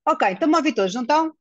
Ok, estão-me a ouvir todos, não estão?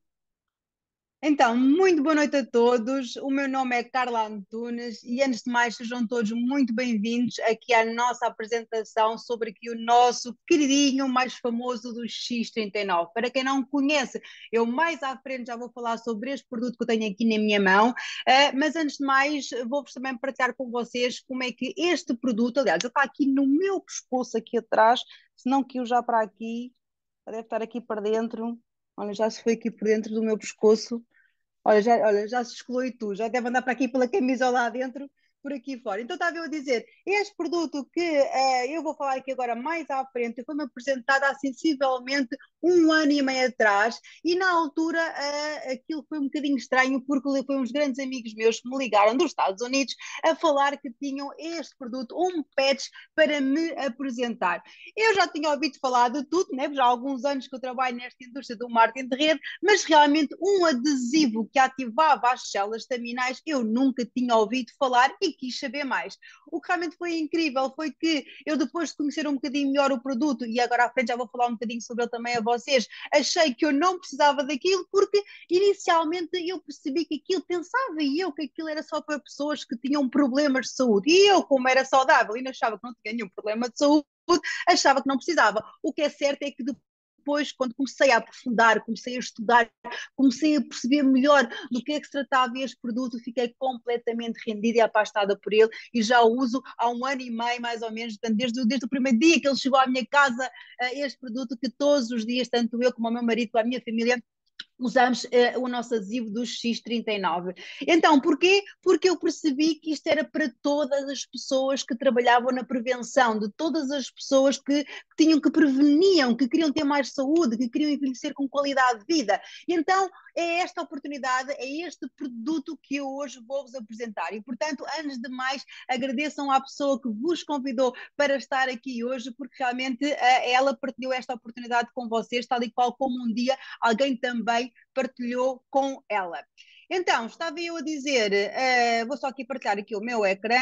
Então, muito boa noite a todos. O meu nome é Carla Antunes e, antes de mais, sejam todos muito bem-vindos aqui à nossa apresentação sobre aqui o nosso queridinho mais famoso do X39. Para quem não conhece, eu mais à frente já vou falar sobre este produto que eu tenho aqui na minha mão, mas antes de mais, vou-vos também partilhar com vocês como é que este produto, aliás, ele está aqui no meu pescoço aqui atrás, se não que eu já para aqui, deve estar aqui para dentro. Olha, já se foi aqui por dentro do meu pescoço. Olha, já se exclui tu, já deve andar para aqui pela camisola lá dentro, por aqui fora. Então estava eu a dizer, este produto que eu vou falar aqui agora mais à frente, foi-me apresentado há sensivelmente um ano e meio atrás, e na altura aquilo foi um bocadinho estranho, porque foi uns grandes amigos meus que me ligaram dos Estados Unidos a falar que tinham este produto, um patch, para me apresentar. Eu já tinha ouvido falar de tudo, né? Já há alguns anos que eu trabalho nesta indústria do marketing de rede, mas realmente um adesivo que ativava as células estaminais eu nunca tinha ouvido falar e quis saber mais. O que realmente foi incrível foi que eu, depois de conhecer um bocadinho melhor o produto, e agora à frente já vou falar um bocadinho sobre ele também a vocês, achei que eu não precisava daquilo, porque inicialmente eu percebi que aquilo, pensava eu que aquilo era só para pessoas que tinham problemas de saúde, e eu, como era saudável e não achava que não tinha nenhum problema de saúde, achava que não precisava. O que é certo é que depois, quando comecei a aprofundar, comecei a estudar, comecei a perceber melhor do que é que se tratava este produto, fiquei completamente rendida e apaixonada por ele e já o uso há um ano e meio, mais ou menos, portanto, desde o primeiro dia que ele chegou à minha casa, este produto que todos os dias, tanto eu como o meu marido, como a minha família, usamos o nosso adesivo do X39. Então, porquê? Porque eu percebi que isto era para todas as pessoas que trabalhavam na prevenção, de todas as pessoas que tinham, que preveniam, que queriam ter mais saúde, que queriam envelhecer com qualidade de vida. E então, é esta oportunidade, é este produto que eu hoje vou-vos apresentar. E, portanto, antes de mais, agradeçam à pessoa que vos convidou para estar aqui hoje, porque realmente ela partilhou esta oportunidade com vocês, tal e qual como um dia alguém também partilhou com ela. Então, estava eu a dizer, vou só aqui partilhar aqui o meu ecrã.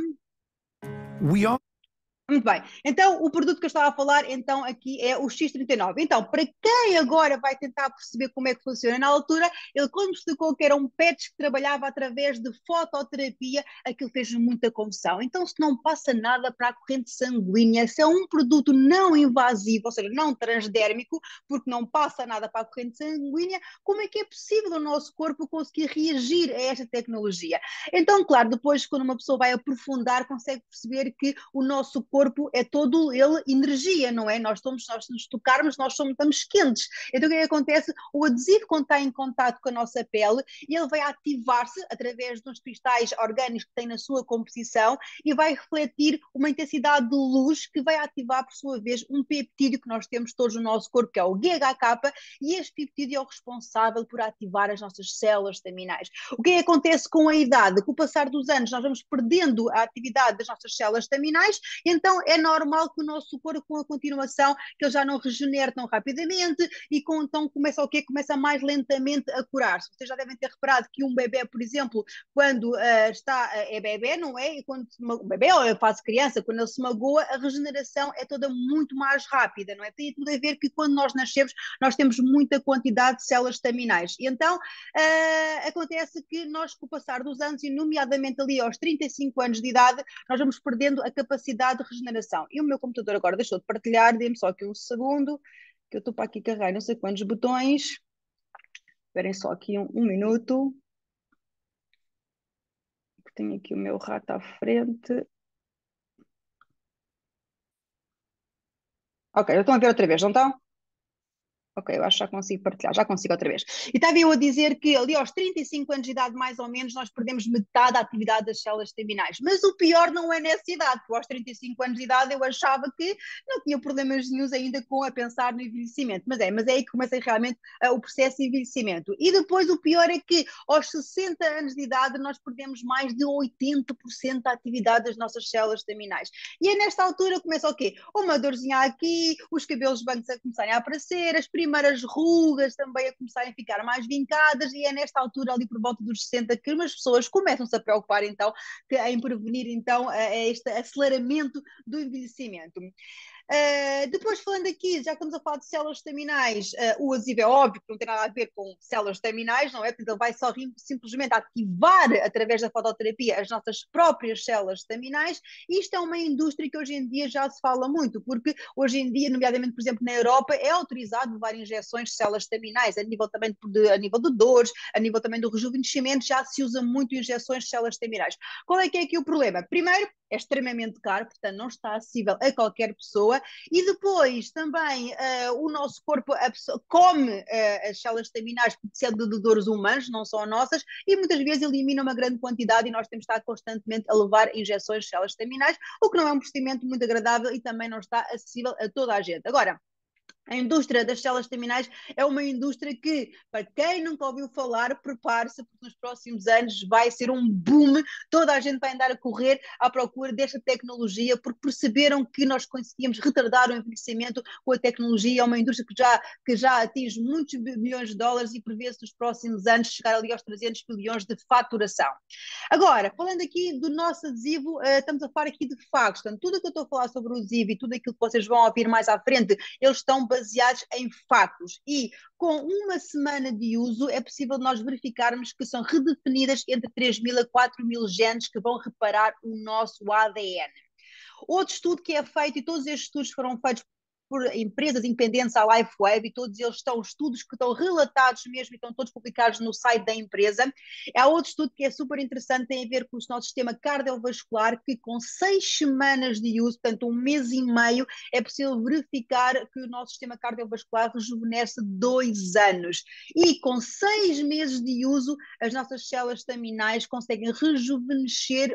We are. Muito bem. Então, o produto que eu estava a falar, então, aqui é o X39. Então, para quem agora vai tentar perceber como é que funciona, na altura, ele quando me explicou que era um patch que trabalhava através de fototerapia, aquilo fez muita confusão. Então, se não passa nada para a corrente sanguínea, se é um produto não invasivo, ou seja, não transdérmico, porque não passa nada para a corrente sanguínea, como é que é possível o nosso corpo conseguir reagir a esta tecnologia? Então, claro, depois, quando uma pessoa vai aprofundar, consegue perceber que o nosso corpo é todo ele energia, não é? Nós nos tocarmos, estamos quentes. Então, o que é que acontece? O adesivo, quando está em contato com a nossa pele, ele vai ativar-se através dos cristais orgânicos que tem na sua composição e vai refletir uma intensidade de luz que vai ativar, por sua vez, um peptídeo que nós temos todos no nosso corpo, que é o GHK, e este peptídeo é o responsável por ativar as nossas células estaminais. O que é que acontece com a idade? Com o passar dos anos, nós vamos perdendo a atividade das nossas células estaminais, então é normal que o nosso corpo, com a continuação, que ele já não regenere tão rapidamente e então começa o quê? Começa mais lentamente a curar-se. Vocês já devem ter reparado que um bebê, por exemplo, quando é bebê, não é? E quando o bebê ou a fase criança, quando ele se magoa, a regeneração é toda muito mais rápida, não é? Tem tudo a ver que quando nós nascemos, nós temos muita quantidade de células estaminais. E então, acontece que nós, com o passar dos anos, e nomeadamente ali aos 35 anos de idade, nós vamos perdendo a capacidade de regeneração. E o meu computador agora deixou de partilhar, dê-me só aqui um segundo, que eu estou para aqui carregar não sei quantos botões. Esperem só aqui um minuto, que tenho aqui o meu rato à frente. Ok, já estão a ver outra vez, não estão? Ok, eu acho que já consigo partilhar, já consigo outra vez. E estava eu a dizer que ali aos 35 anos de idade, mais ou menos, nós perdemos metade da atividade das células estaminais. Mas o pior não é nessa idade, porque aos 35 anos de idade eu achava que não tinha problemas nenhums ainda com a pensar no envelhecimento. Mas é aí que começa realmente o processo de envelhecimento. E depois o pior é que aos 60 anos de idade nós perdemos mais de 80% da atividade das nossas células estaminais. E é nesta altura que começa o quê? Uma dorzinha aqui, os cabelos brancos a começarem a aparecer, as primeiras rugas também a começarem a ficar mais vincadas, e é nesta altura, ali por volta dos 60, que as pessoas começam-se a preocupar então em prevenir então este aceleramento do envelhecimento. Depois, falando aqui, já que estamos a falar de células estaminais, o adesivo é óbvio que não tem nada a ver com células estaminais, não é? Porque ele vai só simplesmente ativar, através da fototerapia, as nossas próprias células estaminais. E isto é uma indústria que hoje em dia já se fala muito, porque hoje em dia, nomeadamente, por exemplo, na Europa, é autorizado levar injeções de células estaminais, a nível também a nível de dores, a nível também do rejuvenescimento, já se usa muito injeções de células estaminais. Qual é que é aqui o problema? Primeiro, é extremamente caro, portanto não está acessível a qualquer pessoa, e depois também o nosso corpo come as células estaminais porque são de doadores humanos, não são nossas, e muitas vezes elimina uma grande quantidade e nós temos de estar constantemente a levar injeções de células estaminais, o que não é um procedimento muito agradável e também não está acessível a toda a gente. Agora, a indústria das células estaminais é uma indústria que, para quem nunca ouviu falar, prepare-se, porque nos próximos anos vai ser um boom. Toda a gente vai andar a correr à procura desta tecnologia, porque perceberam que nós conseguimos retardar o envelhecimento com a tecnologia. É uma indústria que já atinge muitos milhões de dólares e prevê-se nos próximos anos chegar ali aos 300 bilhões de faturação. Agora, falando aqui do nosso adesivo, estamos a falar aqui de factos. Portanto, tudo o que eu estou a falar sobre o adesivo e tudo aquilo que vocês vão ouvir mais à frente, eles estão baseados em factos. E com uma semana de uso é possível nós verificarmos que são redefinidas entre 3.000 a 4.000 genes que vão reparar o nosso ADN. Outro estudo que é feito, e todos estes estudos foram feitos por empresas independentes à LifeWave, e todos eles estão estudos que estão relatados mesmo e estão todos publicados no site da empresa. Há outro estudo que é super interessante, tem a ver com o nosso sistema cardiovascular, que com 6 semanas de uso, portanto 1 mês e meio, é possível verificar que o nosso sistema cardiovascular rejuvenesce 2 anos. E com 6 meses de uso, as nossas células estaminais conseguem rejuvenescer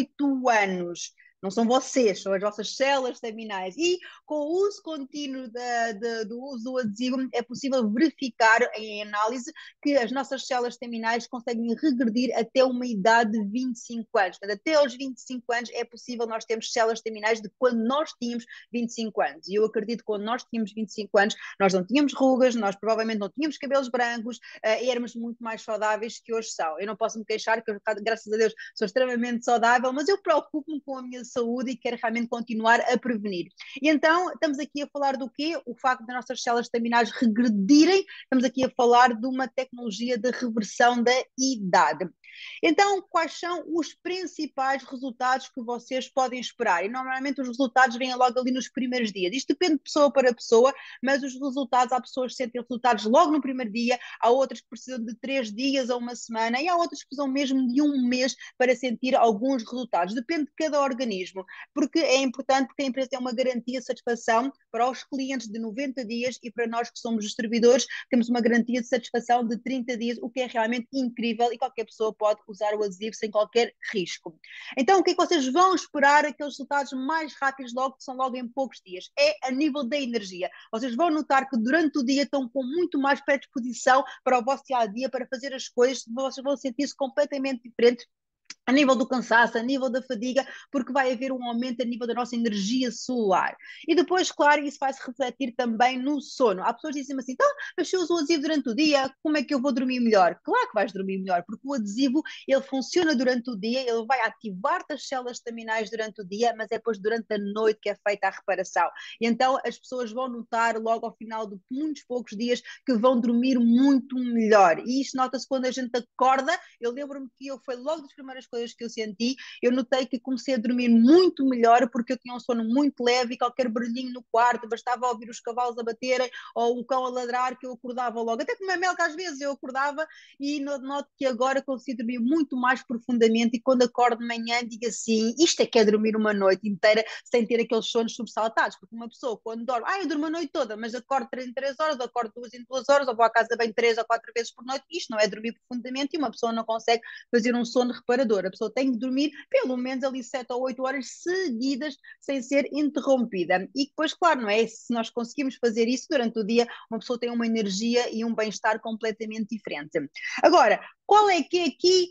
8 anos. Não são vocês, são as vossas células estaminais. E com o uso contínuo do uso do adesivo, é possível verificar em análise que as nossas células estaminais conseguem regredir até uma idade de 25 anos. Portanto, até aos 25 anos é possível nós termos células estaminais de quando nós tínhamos 25 anos. E eu acredito que quando nós tínhamos 25 anos, nós não tínhamos rugas, nós provavelmente não tínhamos cabelos brancos, éramos muito mais saudáveis que hoje são. Eu não posso me queixar, que eu, graças a Deus, sou extremamente saudável, mas eu preocupo-me com a minha saúde e quero realmente continuar a prevenir. E então, estamos aqui a falar do quê? O facto das nossas células estaminais regredirem, estamos aqui a falar de uma tecnologia de reversão da idade. Então, quais são os principais resultados que vocês podem esperar? E normalmente os resultados vêm logo ali nos primeiros dias. Isto depende de pessoa para pessoa, mas os resultados, há pessoas que sentem resultados logo no primeiro dia, há outras que precisam de 3 dias ou uma semana, e há outras que precisam mesmo de 1 mês para sentir alguns resultados. Depende de cada organismo, porque é importante que a empresa tenha uma garantia de satisfação para os clientes de 90 dias e para nós que somos distribuidores temos uma garantia de satisfação de 30 dias, o que é realmente incrível e qualquer pessoa pode usar o adesivo sem qualquer risco. Então, o que é que vocês vão esperar? Aqueles resultados mais rápidos logo, que são logo em poucos dias. É a nível da energia. Vocês vão notar que durante o dia estão com muito mais predisposição para o vosso dia-a-dia, para fazer as coisas, vocês vão sentir-se completamente diferentes a nível do cansaço, a nível da fadiga, porque vai haver um aumento a nível da nossa energia solar. E depois, claro, isso vai se refletir também no sono. Há pessoas que dizem assim, então, mas se eu uso o adesivo durante o dia, como é que eu vou dormir melhor? Claro que vais dormir melhor, porque o adesivo, ele funciona durante o dia, ele vai ativar-te as células estaminais durante o dia, mas é depois durante a noite que é feita a reparação. E então as pessoas vão notar logo ao final de muitos poucos dias que vão dormir muito melhor. E isto nota-se quando a gente acorda. Eu lembro-me que foi logo das primeiras coisas que eu senti, eu notei que comecei a dormir muito melhor porque eu tinha um sono muito leve e qualquer barulhinho no quarto, bastava ouvir os cavalos a baterem ou o cão a ladrar que eu acordava logo. Até com uma mel que às vezes eu acordava e noto que agora consigo dormir muito mais profundamente e quando acordo de manhã digo assim, isto é que é dormir uma noite inteira sem ter aqueles sonos sobressaltados, porque uma pessoa quando dorme, eu durmo a noite toda, mas acordo 3 em 3 horas, acordo 2 em 2 horas, ou vou à casa bem 3 ou 4 vezes por noite, isto não é dormir profundamente e uma pessoa não consegue fazer um sono reparador. A pessoa tem que dormir pelo menos ali 7 ou 8 horas seguidas sem ser interrompida. E depois, claro, não é? Se nós conseguimos fazer isso durante o dia, uma pessoa tem uma energia e um bem-estar completamente diferente. Agora, qual é que é aqui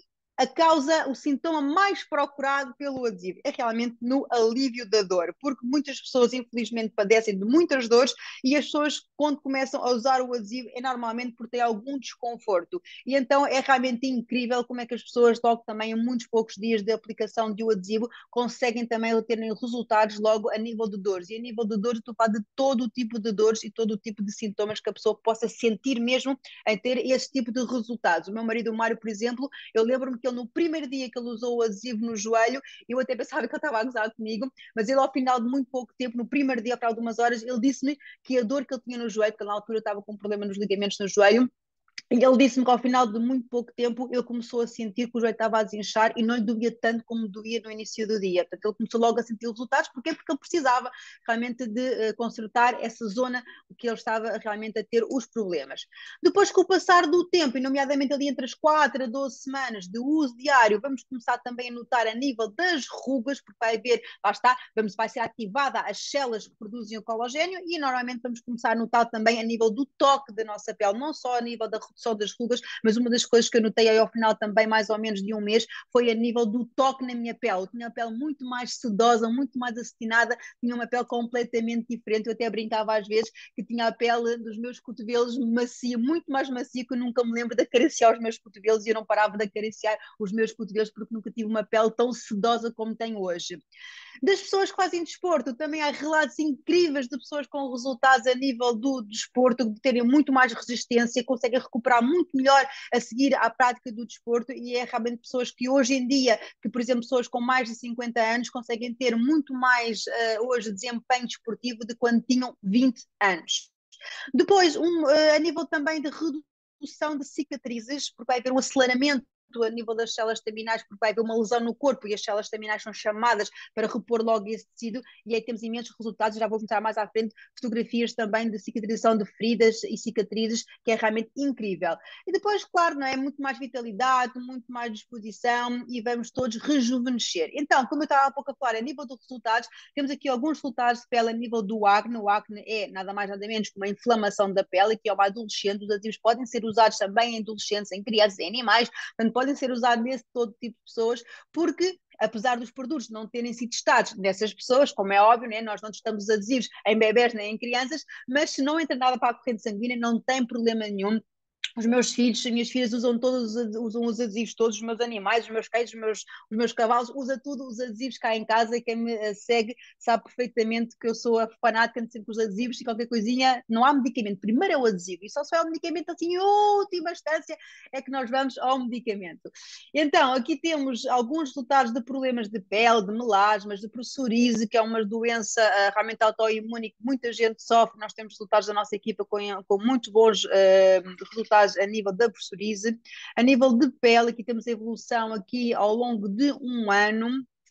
a causa, o sintoma mais procurado pelo adesivo é realmente no alívio da dor, porque muitas pessoas infelizmente padecem de muitas dores e as pessoas quando começam a usar o adesivo é normalmente por ter algum desconforto e então é realmente incrível como é que as pessoas logo também em muitos poucos dias de aplicação de um adesivo conseguem também terem resultados logo a nível de dores e a nível de dores estou a falar de todo o tipo de dores e todo o tipo de sintomas que a pessoa possa sentir mesmo em ter esse tipo de resultados. O meu marido, o Mário, por exemplo, eu lembro-me que ele no primeiro dia que ele usou o adesivo no joelho, eu até pensava que ele estava a gozar comigo, mas ele ao final de muito pouco tempo, no primeiro dia, ao final de umas horas, ele disse-me que a dor que ele tinha no joelho, porque na altura estava com um problema nos ligamentos no joelho, e ele disse-me que ao final de muito pouco tempo ele começou a sentir que o joelho estava a desinchar e não lhe doía tanto como doía no início do dia. Portanto, ele começou logo a sentir resultados. Porquê? Porque ele precisava realmente de consertar essa zona que ele estava realmente a ter os problemas. Depois, com o passar do tempo, e nomeadamente ali entre as 4 a 12 semanas de uso diário, vamos começar também a notar a nível das rugas, porque vai haver, lá está, vai ser ativada as células que produzem o colagênio e normalmente vamos começar a notar também a nível do toque da nossa pele, não só a nível da redução das rugas, mas uma das coisas que eu notei aí ao final também, mais ou menos de um mês, foi a nível do toque na minha pele. Eu tinha a pele muito mais sedosa, muito mais acetinada, tinha uma pele completamente diferente. Eu até brincava às vezes que tinha a pele dos meus cotovelos macia, muito mais macia, que eu nunca me lembro de acariciar os meus cotovelos e eu não parava de acariciar os meus cotovelos porque nunca tive uma pele tão sedosa como tenho hoje. Das pessoas que fazem desporto, também há relatos incríveis de pessoas com resultados a nível do desporto, de terem muito mais resistência, conseguem recuperar muito melhor a seguir à prática do desporto e é realmente pessoas que hoje em dia, que por exemplo pessoas com mais de 50 anos conseguem ter muito mais hoje desempenho desportivo de quando tinham 20 anos. Depois, a nível também de redução de cicatrizes, porque vai haver um aceleramento a nível das células estaminais, porque vai haver uma lesão no corpo e as células estaminais são chamadas para repor logo esse tecido, e aí temos imensos resultados. Já vou mostrar mais à frente fotografias também de cicatrização de feridas e cicatrizes, que é realmente incrível. E depois, claro, não é muito mais vitalidade, muito mais disposição e vamos todos rejuvenescer. Então, como eu estava há pouco a falar, a nível dos resultados, temos aqui alguns resultados de pele a nível do acne. O acne é nada mais nada menos que uma inflamação da pele, que é uma adolescente. Os adesivos podem ser usados também em adolescentes, em crianças, em animais, portanto, podem ser usados nesse todo tipo de pessoas, porque apesar dos produtos não terem sido testados nessas pessoas, como é óbvio, né, nós não testamos adesivos em bebés nem em crianças, mas se não entra nada para a corrente sanguínea, não tem problema nenhum. Os meus filhos, as minhas filhas usam todos usam os adesivos todos, os meus animais, os meus cães, os meus cavalos, usa tudo os adesivos cá em casa e quem me segue sabe perfeitamente que eu sou a fanática de sempre os adesivos e qualquer coisinha, não há medicamento, primeiro é o adesivo e só é o medicamento assim, em última instância é que nós vamos ao medicamento. Então, aqui temos alguns resultados de problemas de pele, de melasmas, de psoríase, que é uma doença realmente autoimune que muita gente sofre. Nós temos resultados da nossa equipa com muito bons resultados a nível da psoríase. A nível de pele, aqui temos a evolução aqui ao longo de um ano,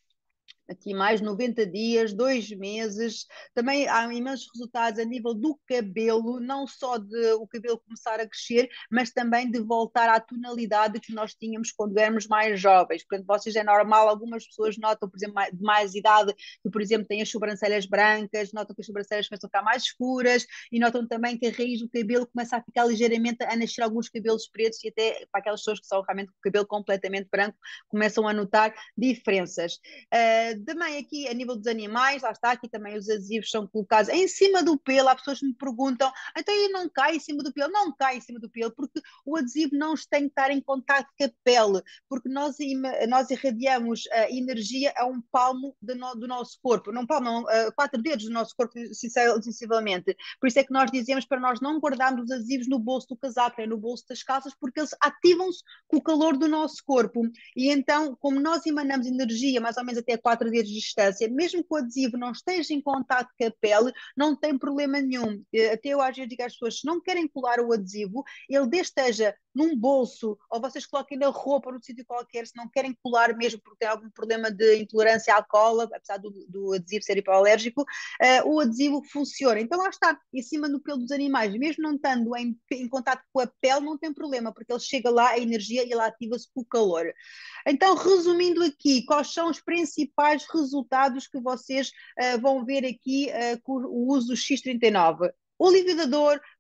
aqui mais 90 dias, 2 meses. Também há imensos resultados a nível do cabelo, não só de o cabelo começar a crescer, mas também de voltar à tonalidade que nós tínhamos quando éramos mais jovens. Portanto, vocês é normal, algumas pessoas notam, por exemplo, de mais idade, que, por exemplo, têm as sobrancelhas brancas, notam que as sobrancelhas começam a ficar mais escuras e notam também que a raiz do cabelo começa a ficar ligeiramente a nascer alguns cabelos pretos e até para aquelas pessoas que são realmente com o cabelo completamente branco, começam a notar diferenças. Também aqui a nível dos animais, lá está, aqui também os adesivos são colocados em cima do pelo. Há pessoas que me perguntam, então ele não cai em cima do pelo? Não cai em cima do pelo, porque o adesivo não tem que estar em contato com a pele, porque nós irradiamos a energia a um palmo do nosso corpo, não palmo, não, 4 dedos do nosso corpo, sensivelmente. Por isso é que nós dizemos para nós não guardarmos os adesivos no bolso do casaco, nem no bolso das calças, porque eles ativam-se com o calor do nosso corpo. E então, como nós emanamos energia mais ou menos até 4 dedos de distância, mesmo que o adesivo não esteja em contato com a pele, não tem problema nenhum. Até eu às vezes digo às pessoas, se não querem colar o adesivo, ele esteja num bolso, ou vocês coloquem na roupa ou num sítio qualquer, se não querem colar mesmo porque tem algum problema de intolerância à cola, apesar do adesivo ser hipoalérgico, o adesivo funciona. Então lá está, em cima do pelo dos animais, mesmo não estando em contato com a pele, não tem problema, porque ele chega lá a energia e ele ativa-se com o calor. Então, resumindo aqui, quais são os principais resultados que vocês vão ver aqui com o uso do X39? O alívio da dor,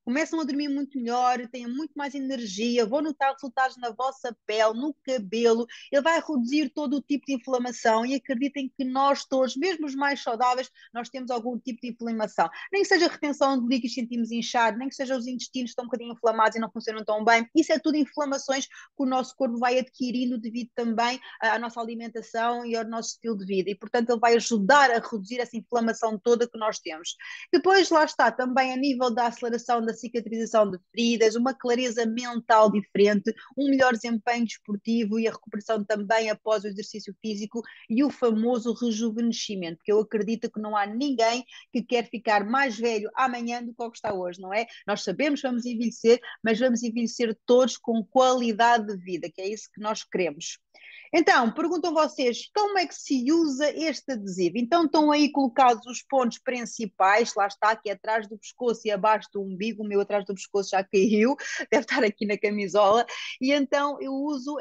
começam a dormir muito melhor, têm muito mais energia, vão notar resultados na vossa pele, no cabelo, ele vai reduzir todo o tipo de inflamação e acreditem que nós todos, mesmo os mais saudáveis, nós temos algum tipo de inflamação. Nem que seja retenção de líquidos, sentimos inchar, nem que seja os intestinos estão um bocadinho inflamados e não funcionam tão bem, isso é tudo inflamações que o nosso corpo vai adquirindo devido também à nossa alimentação e ao nosso estilo de vida e, portanto, ele vai ajudar a reduzir essa inflamação toda que nós temos. Depois, lá está, também a nível da aceleração da cicatrização de feridas, uma clareza mental diferente, um melhor desempenho desportivo e a recuperação também após o exercício físico e o famoso rejuvenescimento, porque eu acredito que não há ninguém que quer ficar mais velho amanhã do que o que está hoje, não é? Nós sabemos que vamos envelhecer, mas vamos envelhecer todos com qualidade de vida, que é isso que nós queremos. Então, perguntam vocês como é que se usa este adesivo? Então, estão aí colocados os pontos principais, lá está, aqui atrás do pescoço e abaixo do umbigo, o meu atrás do pescoço já caiu, deve estar aqui na camisola, e então eu uso,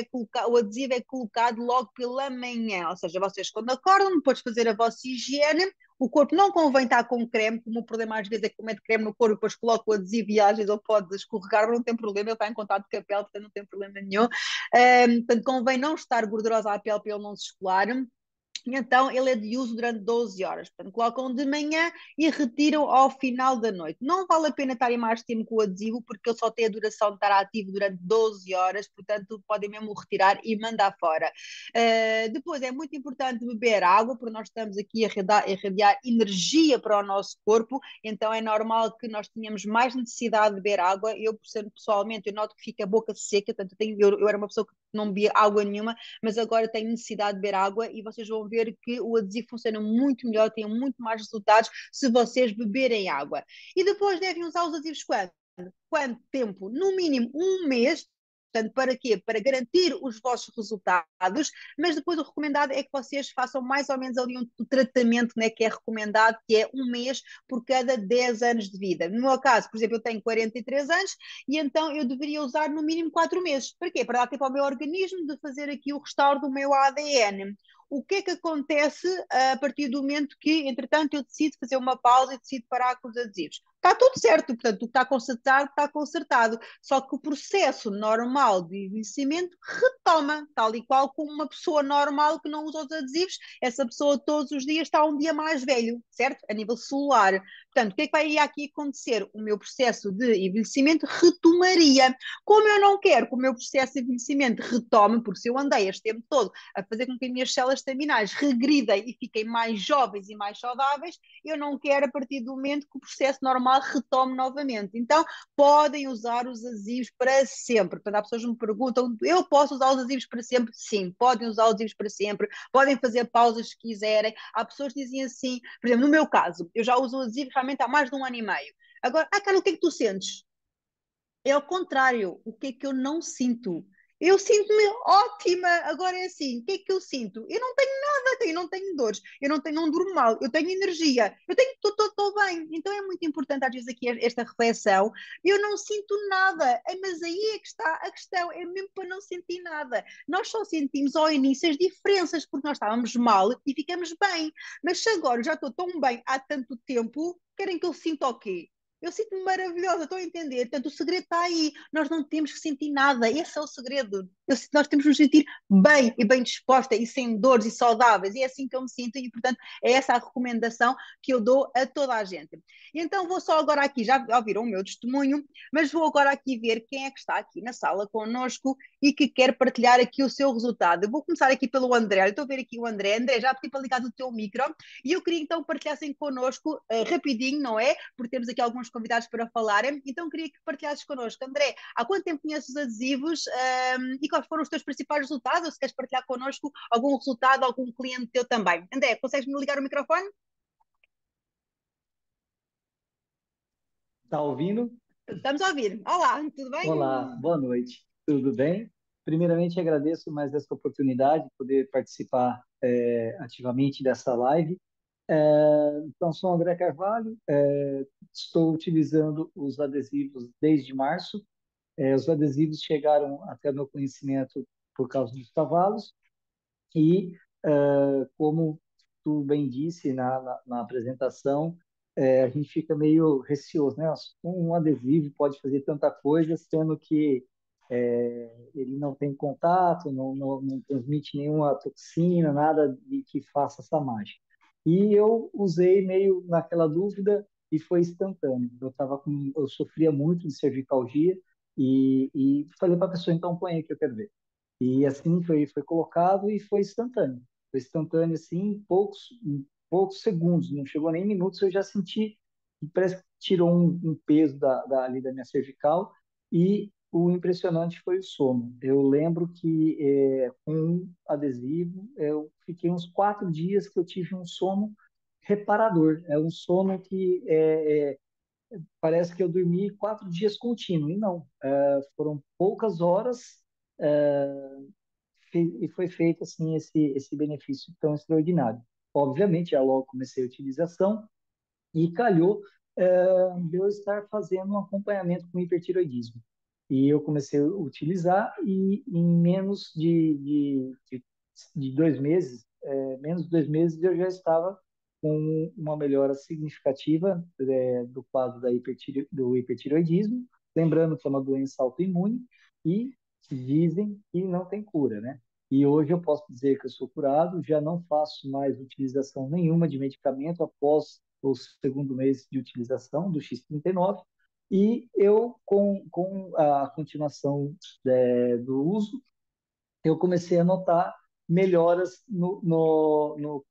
o adesivo é colocado logo pela manhã, ou seja, vocês quando acordam, depois de fazer a vossa higiene, o corpo não convém estar com creme, como o problema às vezes é que mete creme no corpo, depois coloca o adesivo e às vezes ele pode escorregar, mas não tem problema, ele está em contato com a pele, portanto não tem problema nenhum. Portanto, convém não estar gordurosa a pele para ele não se escolar. Então, ele é de uso durante 12 horas. Portanto, colocam de manhã e retiram ao final da noite. Não vale a pena estarem mais tempo com o adesivo, porque ele só tem a duração de estar ativo durante 12 horas, portanto, podem mesmo retirar e mandar fora. Depois, é muito importante beber água, porque nós estamos aqui a irradiar energia para o nosso corpo, então é normal que nós tenhamos mais necessidade de beber água. Eu, pessoalmente, eu noto que fica a boca seca, portanto, eu era uma pessoa que não bebia água nenhuma, mas agora tenho necessidade de beber água e vocês vão ver que o adesivo funciona muito melhor, tem muito mais resultados se vocês beberem água. E depois devem usar os adesivos quando? Quanto tempo? No mínimo um mês. Portanto, para quê? Para garantir os vossos resultados, mas depois o recomendado é que vocês façam mais ou menos ali um tratamento, né, que é recomendado, que é um mês por cada 10 anos de vida. No meu caso, por exemplo, eu tenho 43 anos e então eu deveria usar no mínimo 4 meses. Para quê? Para dar tempo ao meu organismo de fazer aqui o restauro do meu ADN. O que é que acontece a partir do momento que, entretanto, eu decido fazer uma pausa e decido parar com os adesivos? Está tudo certo, portanto, o que está consertado, está consertado. Só que o processo normal de envelhecimento retoma, tal e qual como uma pessoa normal que não usa os adesivos, essa pessoa todos os dias está um dia mais velho, certo? A nível celular. Portanto, o que é que vai aqui acontecer? O meu processo de envelhecimento retomaria. Como eu não quero que o meu processo de envelhecimento retome, porque se eu andei este tempo todo a fazer com que as minhas células estaminais regridem e fiquem mais jovens e mais saudáveis, eu não quero a partir do momento que o processo normal retome novamente. Então, podem usar os adesivos para sempre. Quando as pessoas me perguntam, eu posso usar os adesivos para sempre? Sim, podem usar os adesivos para sempre, podem fazer pausas se quiserem. Há pessoas que dizem assim, por exemplo, no meu caso, eu já uso o adesivo realmente há mais de 1 ano e meio. Agora, Carla, o que é que tu sentes? É ao contrário, o que é que eu não sinto? Eu sinto-me ótima. Agora é assim, o que é que eu sinto? Eu não tenho nada, eu não tenho dores, eu não tenho, não durmo mal, eu tenho energia, eu tenho, estou bem. Então é muito importante às vezes aqui esta reflexão. Eu não sinto nada, mas aí é que está a questão, é mesmo para não sentir nada. Nós só sentimos ao início as diferenças, porque nós estávamos mal e ficamos bem. Mas se agora já estou tão bem há tanto tempo, querem que eu sinta o quê? Eu sinto-me maravilhosa, estou a entender. Portanto, o segredo está aí. Nós não temos que sentir nada. Esse é o segredo. Nós temos que nos sentir bem e bem disposta e sem dores e saudáveis. E é assim que eu me sinto e, portanto, é essa a recomendação que eu dou a toda a gente. E então vou só agora aqui, já ouviram o meu testemunho, mas vou agora aqui ver quem é que está aqui na sala connosco e que quer partilhar aqui o seu resultado. Eu vou começar aqui pelo André. Eu estou a ver aqui o André. André, já pedi para ligar o teu micro e eu queria então partilhassem connosco rapidinho, não é? Porque temos aqui alguns convidados para falarem, então queria que partilhasses connosco. André, há quanto tempo conheces os adesivos e quais foram os teus principais resultados? Ou se queres partilhar connosco algum resultado, algum cliente teu também. André, consegues-me ligar o microfone? Tá ouvindo? Estamos a ouvir. Olá, tudo bem? Olá, boa noite. Tudo bem? Primeiramente, agradeço mais essa oportunidade de poder participar ativamente dessa live. Então, sou André Carvalho, estou utilizando os adesivos desde março. Os adesivos chegaram até meu conhecimento por causa dos cavalos e, como tu bem disse na apresentação, a gente fica meio receoso, né? Nossa, um adesivo pode fazer tanta coisa, sendo que ele não tem contato, não transmite nenhuma toxina, nada de que faça essa mágica. E eu usei meio naquela dúvida e foi instantâneo. Eu sofria muito de cervicalgia e falei para a pessoa, então põe aí que eu quero ver. E assim foi colocado e foi instantâneo. Foi instantâneo, assim, em poucos segundos, não chegou nem minutos, eu já senti que parece que tirou um peso ali da minha cervical e o impressionante foi o sono. Eu lembro que com um adesivo eu fiquei uns 4 dias que eu tive um sono reparador. É um sono que parece que eu dormi 4 dias contínuo. E não, foram poucas horas e foi feito assim esse benefício tão extraordinário. Obviamente, já logo comecei a utilização e calhou de eu estar fazendo um acompanhamento com hipertiroidismo. E eu comecei a utilizar e em de 2 meses, menos de 2 meses, eu já estava com uma melhora significativa do quadro do hipertiroidismo. Lembrando que é uma doença autoimune e dizem que não tem cura, né? E hoje eu posso dizer que eu sou curado, já não faço mais utilização nenhuma de medicamento após o segundo mês de utilização do X39, e eu, com a continuação do uso, eu comecei a notar melhoras no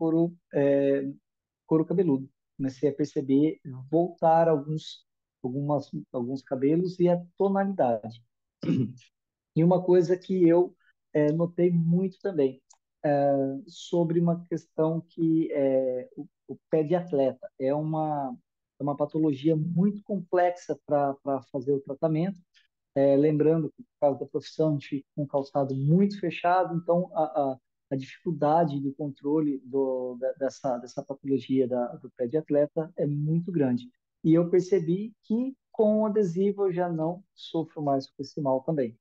couro cabeludo. Comecei a perceber voltar alguns cabelos e a tonalidade. E uma coisa que eu notei muito também, sobre uma questão que o pé de atleta é uma patologia muito complexa para fazer o tratamento. Lembrando que, por causa da profissão, a gente fica com o calçado muito fechado, então a dificuldade do controle dessa patologia do pé de atleta é muito grande. E eu percebi que com o adesivo eu já não sofro mais com esse mal também.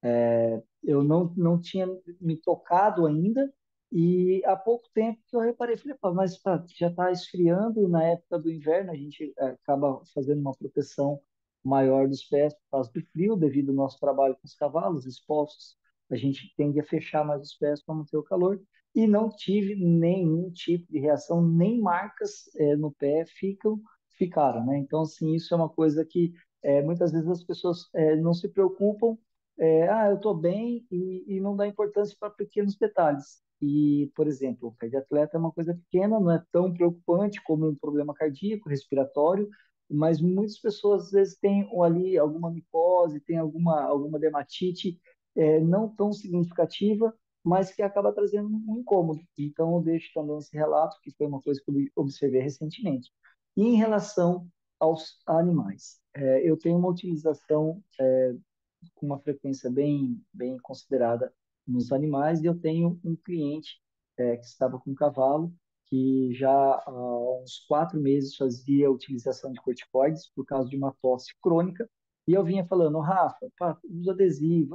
Eu não tinha me tocado ainda, e há pouco tempo que eu reparei, falei, pá, mas já está esfriando na época do inverno, a gente acaba fazendo uma proteção maior dos pés por causa do frio, devido ao nosso trabalho com os cavalos expostos, a gente tende a fechar mais os pés para manter o calor, e não tive nenhum tipo de reação, nem marcas no pé ficaram, né? Então, assim, isso é uma coisa que muitas vezes as pessoas não se preocupam, eu estou bem e não dá importância para pequenos detalhes. E, por exemplo, o pé de atleta é uma coisa pequena, não é tão preocupante como um problema cardíaco, respiratório, mas muitas pessoas às vezes têm ali alguma micose, tem alguma dermatite não tão significativa, mas que acaba trazendo um incômodo. Então, eu deixo também esse relato, que foi uma coisa que eu observei recentemente. E em relação aos animais, eu tenho uma utilização com uma frequência bem considerada nos animais, e eu tenho um cliente que estava com um cavalo que já há uns 4 meses fazia utilização de corticoides por causa de uma tosse crônica, e eu vinha falando, Rafa, pá, usa adesivo,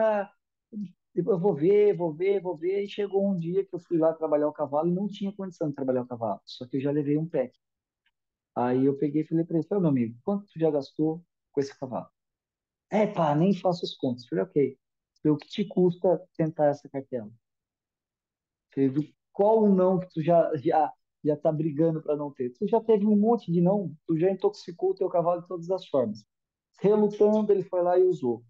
eu vou ver, e chegou um dia que eu fui lá trabalhar o cavalo e não tinha condição de trabalhar o cavalo, só que eu já levei um pé. Aí eu peguei e falei para ele, meu amigo, quanto tu já gastou com esse cavalo? Pá, nem faço as contas. Falei, ok. Falei, o que te custa tentar essa cartela? Falei, qual o não que tu já tá brigando para não ter? Tu já teve um monte de não, tu já intoxicou o teu cavalo de todas as formas. Relutando, ele foi lá e usou.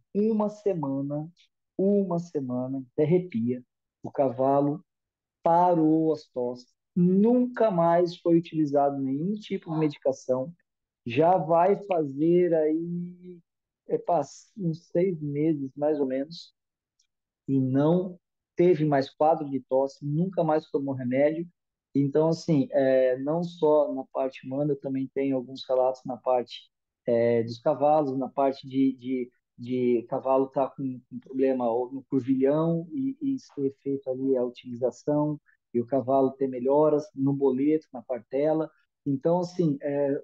Uma semana, até arrepia. O cavalo parou as tosses. Nunca mais foi utilizado nenhum tipo de medicação. Já vai fazer aí uns 6 meses, mais ou menos, e não teve mais quadro de tosse, nunca mais tomou remédio. Então, assim, não só na parte humana, eu também tenho alguns relatos na parte dos cavalos, na parte de cavalo estar com problema no curvilhão e ser feito ali a utilização, e o cavalo ter melhoras no boleto, na partela. Então, assim,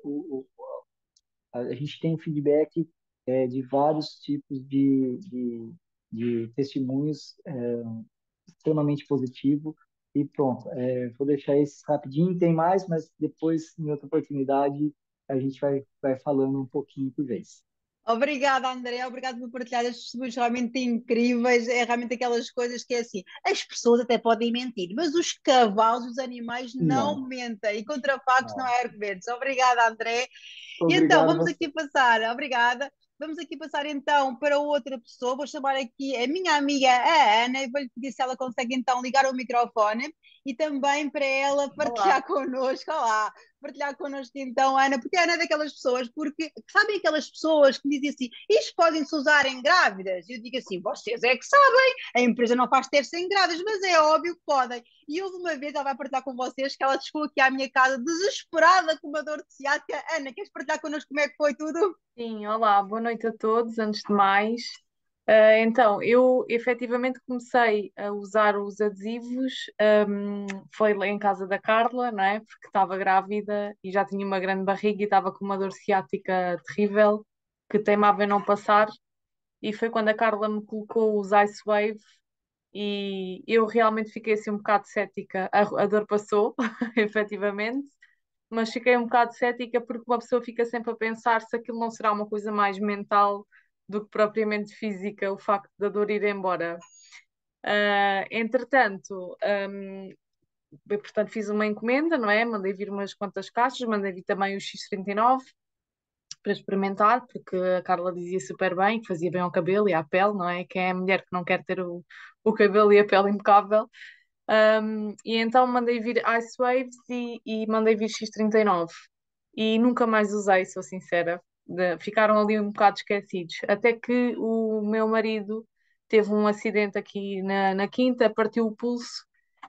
a gente tem feedback de vários tipos de testemunhos extremamente positivo, e pronto. Vou deixar esse rapidinho, tem mais, mas depois, em outra oportunidade, a gente vai falando um pouquinho por vez. Obrigada, André. Obrigada por partilhar estes testemunhos realmente incríveis. É realmente aquelas coisas que é assim: as pessoas até podem mentir, mas os cavalos, os animais não Não, mentem. E contra factos não não. há argumentos. Obrigada, André. E então, Obrigado a vamos você. aqui passar, obrigada. Vamos aqui passar então para outra pessoa. Vou chamar aqui a minha amiga, a Ana, e vou-lhe pedir se ela consegue então ligar o microfone e também para ela Olá. partilhar connosco. Olá, partilhar connosco então, Ana, porque a Ana é daquelas pessoas, porque sabem aquelas pessoas que dizem assim, isto podem-se usar em grávidas? E eu digo assim, vocês é que sabem, a empresa não faz testes em grávidas, mas é óbvio que podem. E houve uma vez, ela vai partilhar com vocês, que ela chegou aqui à minha casa desesperada com uma dor de ciática. Ana, queres partilhar connosco como é que foi tudo? Sim, olá, boa noite a todos. Antes de mais, então, eu efetivamente comecei a usar os adesivos, foi lá em casa da Carla, não é? Porque estava grávida e já tinha uma grande barriga e estava com uma dor ciática terrível que teimava em não passar. E foi quando a Carla me colocou os Ice Wave e eu realmente fiquei assim um bocado cética. A dor passou, efetivamente, mas fiquei um bocado cética porque uma pessoa fica sempre a pensar se aquilo não será uma coisa mais mental do que propriamente física, o facto da dor ir embora. Entretanto, eu, portanto, fiz uma encomenda, não é? Mandei vir umas quantas caixas, mandei vir também o X39 para experimentar, porque a Carla dizia super bem, que fazia bem ao cabelo e à pele, não é? Quem é a mulher que não quer ter o cabelo e a pele impecável. E então mandei vir Ice Waves e mandei vir X39. E nunca mais usei, sou sincera. Ficaram ali um bocado esquecidos. Até que o meu marido teve um acidente aqui na quinta, partiu o pulso,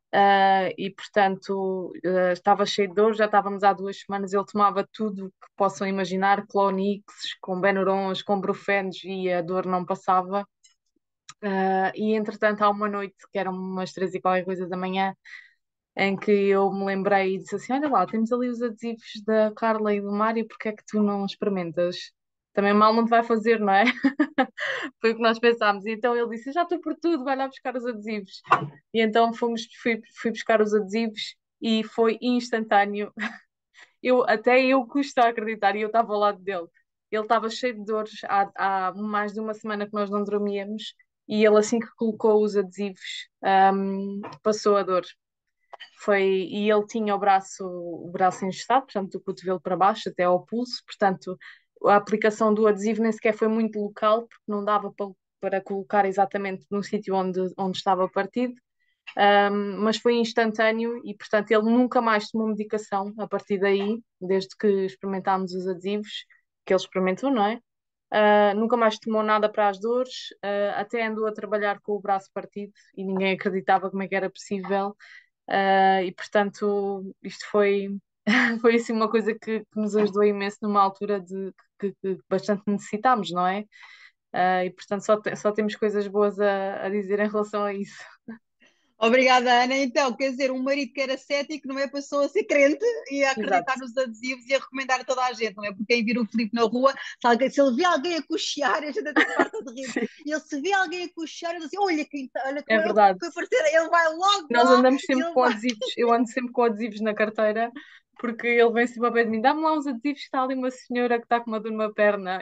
e portanto estava cheio de dor, já estávamos há 2 semanas, ele tomava tudo o que possam imaginar, Clonix, com Benurons, com Brufenos e a dor não passava. E entretanto há uma noite, que eram umas 3 e qualquer coisa da manhã, em que eu me lembrei e disse assim: Olha lá, temos ali os adesivos da Carla e do Mário, porque é que tu não experimentas? Também mal não te vai fazer, não é? Foi o que nós pensámos. E então ele disse: Já estou por tudo, vai lá buscar os adesivos. E então fui buscar os adesivos e foi instantâneo. Até eu custa a acreditar, e eu estava ao lado dele. Ele estava cheio de dores há mais de uma semana que nós não dormíamos, e ele, assim que colocou os adesivos, passou a dor. E ele tinha o braço engessado, portanto, do cotovelo para baixo até ao pulso, portanto, a aplicação do adesivo nem sequer foi muito local, porque não dava para colocar exatamente no sítio onde estava partido, mas foi instantâneo e, portanto, ele nunca mais tomou medicação a partir daí, desde que experimentámos os adesivos, que ele experimentou, não é? Nunca mais tomou nada para as dores, até andou a trabalhar com o braço partido e ninguém acreditava como é que era possível. E portanto, isto foi, foi assim uma coisa que nos ajudou imenso numa altura que bastante necessitámos, não é? E portanto, só temos coisas boas a dizer em relação a isso. Obrigada, Ana. Então, quer dizer, um marido que era cético, não é? Passou a ser crente e a Exato. acreditar nos adesivos e a recomendar a toda a gente, não é? Porque quem vira o Filipe na rua, se ele vê alguém a cochear, a gente até se farta de rir. Sim, E ele se vê alguém a cochear, ele diz assim: Olha, olha é como ele verdade. foi aparecer, ele vai logo Nós lá andamos e sempre ele com vai. adesivos, eu ando sempre com adesivos na carteira, porque ele vem sempre ao pé de mim, dá-me lá uns adesivos, está ali uma senhora que está com uma dor numa perna,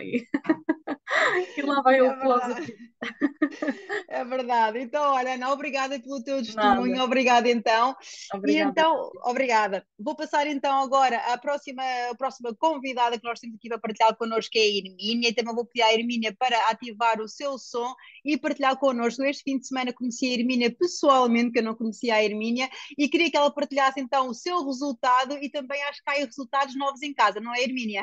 e lá vai ele É com os verdade. adesivos. É verdade. Então, olha, Ana, obrigada pelo teu Nada. testemunho, obrigada então. E Obrigada. então, obrigada. Vou passar então agora à próxima convidada que nós temos aqui para partilhar connosco, que é a Hermínia, e também vou pedir à Hermínia para ativar o seu som e partilhar connosco. Este fim de semana conheci a Hermínia pessoalmente, que eu não conhecia a Hermínia, e queria que ela partilhasse então o seu resultado e também acho que há aí resultados novos em casa, não é, Hermínia?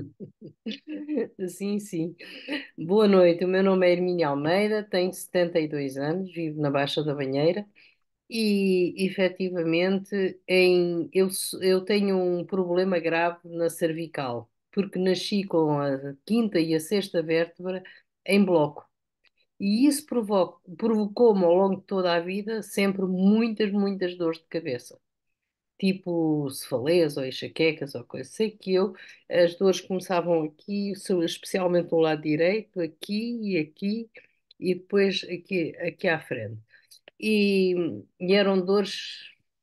Sim, sim. Boa noite, o meu nome é Hermínia Almeida, tenho 72 anos, vivo na Baixa da Banheira e, efetivamente, eu tenho um problema grave na cervical, porque nasci com a quinta e a sexta vértebra em bloco. E isso provocou-me ao longo de toda a vida sempre muitas, muitas dores de cabeça tipo cefaleas ou enxaquecas ou coisa. Sei que as dores começavam aqui, especialmente no lado direito, aqui e depois aqui à frente. E eram dores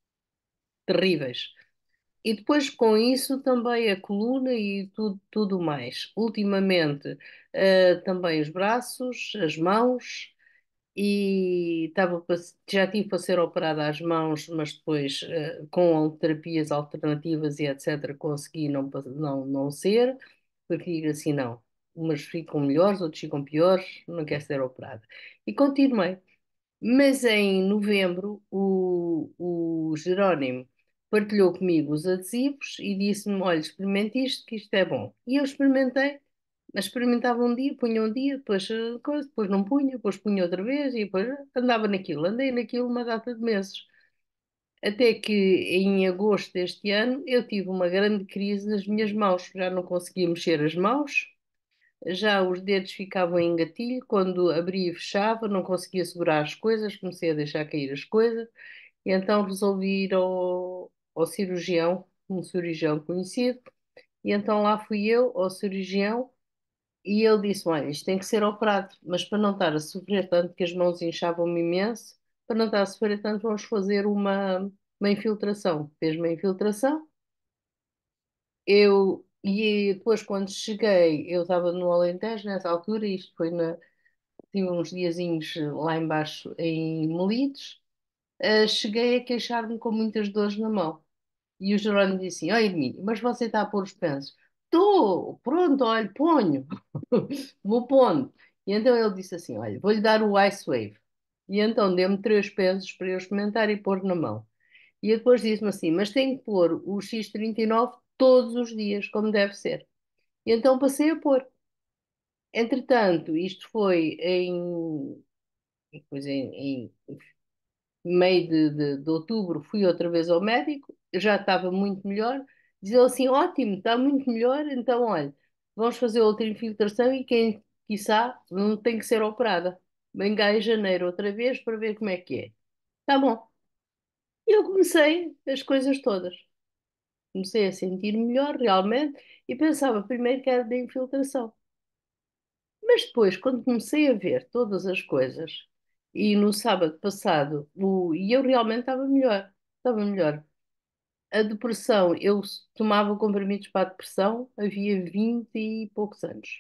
terríveis. E depois com isso também a coluna e tudo mais. Ultimamente, também os braços, as mãos, e já tive para ser operada às mãos, mas depois, com terapias alternativas e etc., consegui não ser, porque digo assim, não, umas ficam melhores, outros ficam piores, não quero ser operada. E continuei. Mas em novembro, o Jerónimo partilhou comigo os adesivos e disse-me: Olha, experimente isto, que isto é bom. E eu experimentei, mas experimentava um dia, punha um dia, depois, depois não punha, depois punha outra vez e depois andava naquilo. Andei naquilo uma data de meses. Até que em agosto deste ano eu tive uma grande crise nas minhas mãos. Já não conseguia mexer as mãos, já os dedos ficavam em gatilho, quando abria e fechava, não conseguia segurar as coisas, comecei a deixar cair as coisas, e então resolvi ir ao cirurgião, um cirurgião conhecido, e então lá fui eu ao cirurgião, e ele disse: Olha, isto tem que ser operado, mas para não estar a sofrer tanto, que as mãos inchavam-me imenso, para não estar a sofrer tanto, vamos fazer uma infiltração. Fez uma infiltração. E depois, quando cheguei, eu estava no Alentejo nessa altura, isto foi tive uns diazinhos lá embaixo em Melides, cheguei a queixar-me com muitas dores na mão. E o Jerónimo disse assim: Ó Hermínio, mas você está a pôr os pensos? Estou, pronto, olha, ponho, vou pondo. E então ele disse assim: Olha, vou-lhe dar o Ice Wave. E então deu-me 3 pensos para eu experimentar e pôr na mão. E depois disse-me assim: Mas tem que pôr o X39 todos os dias, como deve ser. E então passei a pôr. Entretanto, isto foi pois em meio de outubro, fui outra vez ao médico, eu já estava muito melhor. Diz ele assim: ótimo, está muito melhor, então olha, vamos fazer outra infiltração e quem, quiçá, não tem que ser operada. Vem cá em janeiro outra vez para ver como é que é. Tá bom. E eu comecei as coisas todas. Comecei a sentir melhor realmente e pensava primeiro que era da infiltração. Mas depois, quando comecei a ver todas as coisas, e no sábado passado, e eu realmente estava melhor, estava melhor. A depressão, eu tomava comprimidos para a depressão, havia 20 e poucos anos.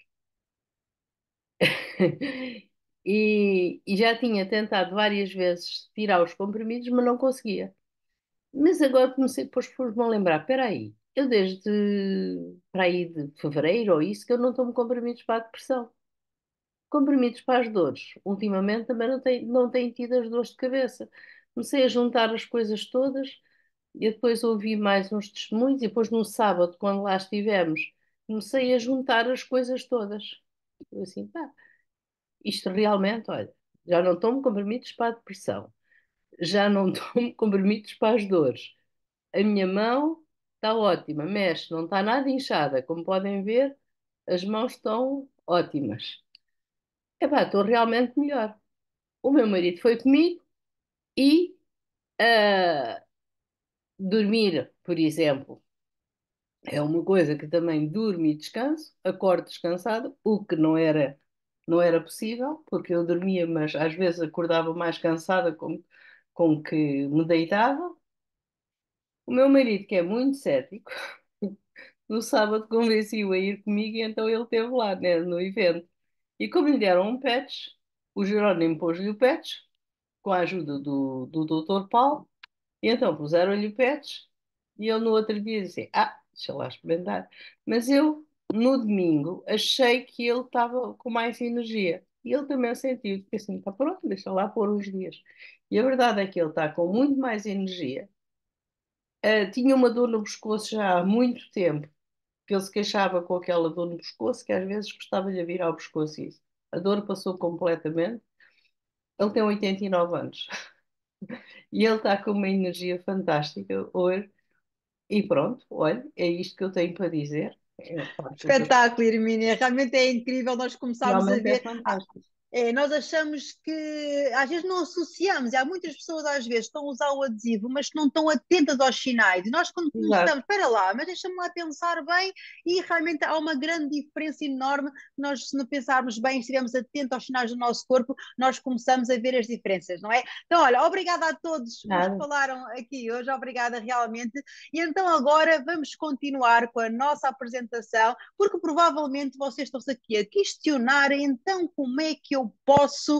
E já tinha tentado várias vezes tirar os comprimidos, mas não conseguia. Mas agora comecei, depois pus-me a lembrar, espera aí, eu desde para aí de fevereiro ou isso que eu não tomo comprimidos para a depressão. Comprimidos para as dores. Ultimamente também não tenho tido as dores de cabeça. Comecei a juntar as coisas todas e depois ouvi mais uns testemunhos e depois no sábado, quando lá estivemos, comecei a juntar as coisas todas. Eu assim, pá, isto realmente, olha, já não tomo comprimidos para a depressão, já não tomo comprimidos para as dores. A minha mão está ótima, mexe, não está nada inchada. Como podem ver, as mãos estão ótimas. Epá, estou realmente melhor. O meu marido foi comigo e ah, dormir, por exemplo, é uma coisa que também durmo e descanso, acordo descansada, o que não era possível, porque eu dormia, mas às vezes acordava mais cansada com que me deitava. O meu marido, que é muito cético, no sábado convenci-o a ir comigo e então ele esteve lá, né, no evento. E como lhe deram um patch, o Jerónimo pôs-lhe o patch, com a ajuda do Dr. Paulo. E então puseram-lhe o patch e ele no outro dia disse: deixa lá experimentar. Mas eu, no domingo, achei que ele estava com mais energia. E ele também sentiu, que assim, está pronto, deixa lá pôr uns dias. E a verdade é que ele está com muito mais energia. Tinha uma dor no pescoço já há muito tempo, que ele se queixava com aquela dor no pescoço, que às vezes gostava-lhe a virar o pescoço e isso. A dor passou completamente. Ele tem 89 anos. E ele está com uma energia fantástica hoje. E pronto, olha, é isto que eu tenho para dizer. É, pá, Espetáculo, Hermínia. Realmente é incrível nós começarmos a realmente é ver. fantástico. Nós achamos que às vezes não associamos, e há muitas pessoas às vezes estão a usar o adesivo, mas não estão atentas aos sinais. E nós quando Exato. começamos, espera lá, mas deixa-me lá pensar bem, e realmente há uma grande diferença enorme. Nós, se não pensarmos bem, estivermos atentos aos sinais do nosso corpo, nós começamos a ver as diferenças, não é? Então, olha, obrigada a todos os que Nada. falaram aqui hoje, obrigada realmente. E então agora vamos continuar com a nossa apresentação, porque provavelmente vocês estão-se aqui a questionar então como é que eu posso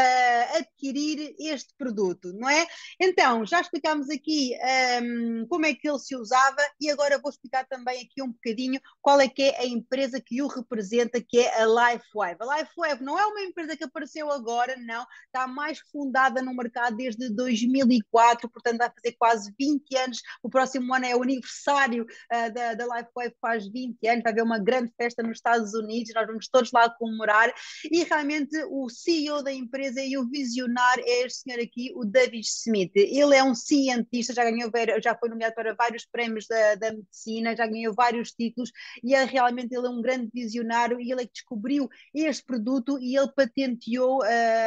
adquirir este produto, não é? Então, já explicámos aqui como é que ele se usava e agora vou explicar também aqui um bocadinho qual é que é a empresa que o representa, que é a LifeWave. A LifeWave não é uma empresa que apareceu agora, não, está mais fundada no mercado desde 2004, portanto vai fazer quase 20 anos, o próximo ano é o aniversário da LifeWave, faz 20 anos, vai haver uma grande festa nos Estados Unidos, nós vamos todos lá comemorar, e realmente o CEO da empresa e o visionário é este senhor aqui, o David Smith. Ele é um cientista, já foi nomeado para vários prémios da medicina, já ganhou vários títulos, e realmente ele é um grande visionário, e ele é que descobriu este produto e ele patenteou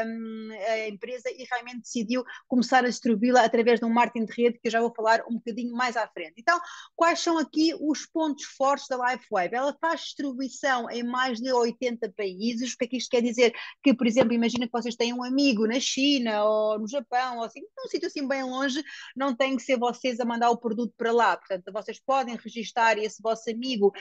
a empresa e realmente decidiu começar a distribuí-la através de um marketing de rede, que eu já vou falar um bocadinho mais à frente. Então, quais são aqui os pontos fortes da LifeWave? Ela faz distribuição em mais de 80 países. O que é que isto quer dizer? Que, por exemplo, imagina que vocês têm um amigo na China ou no Japão, ou assim, num sítio assim bem longe, não tem que ser vocês a mandar o produto para lá. Portanto, vocês podem registar esse vosso amigo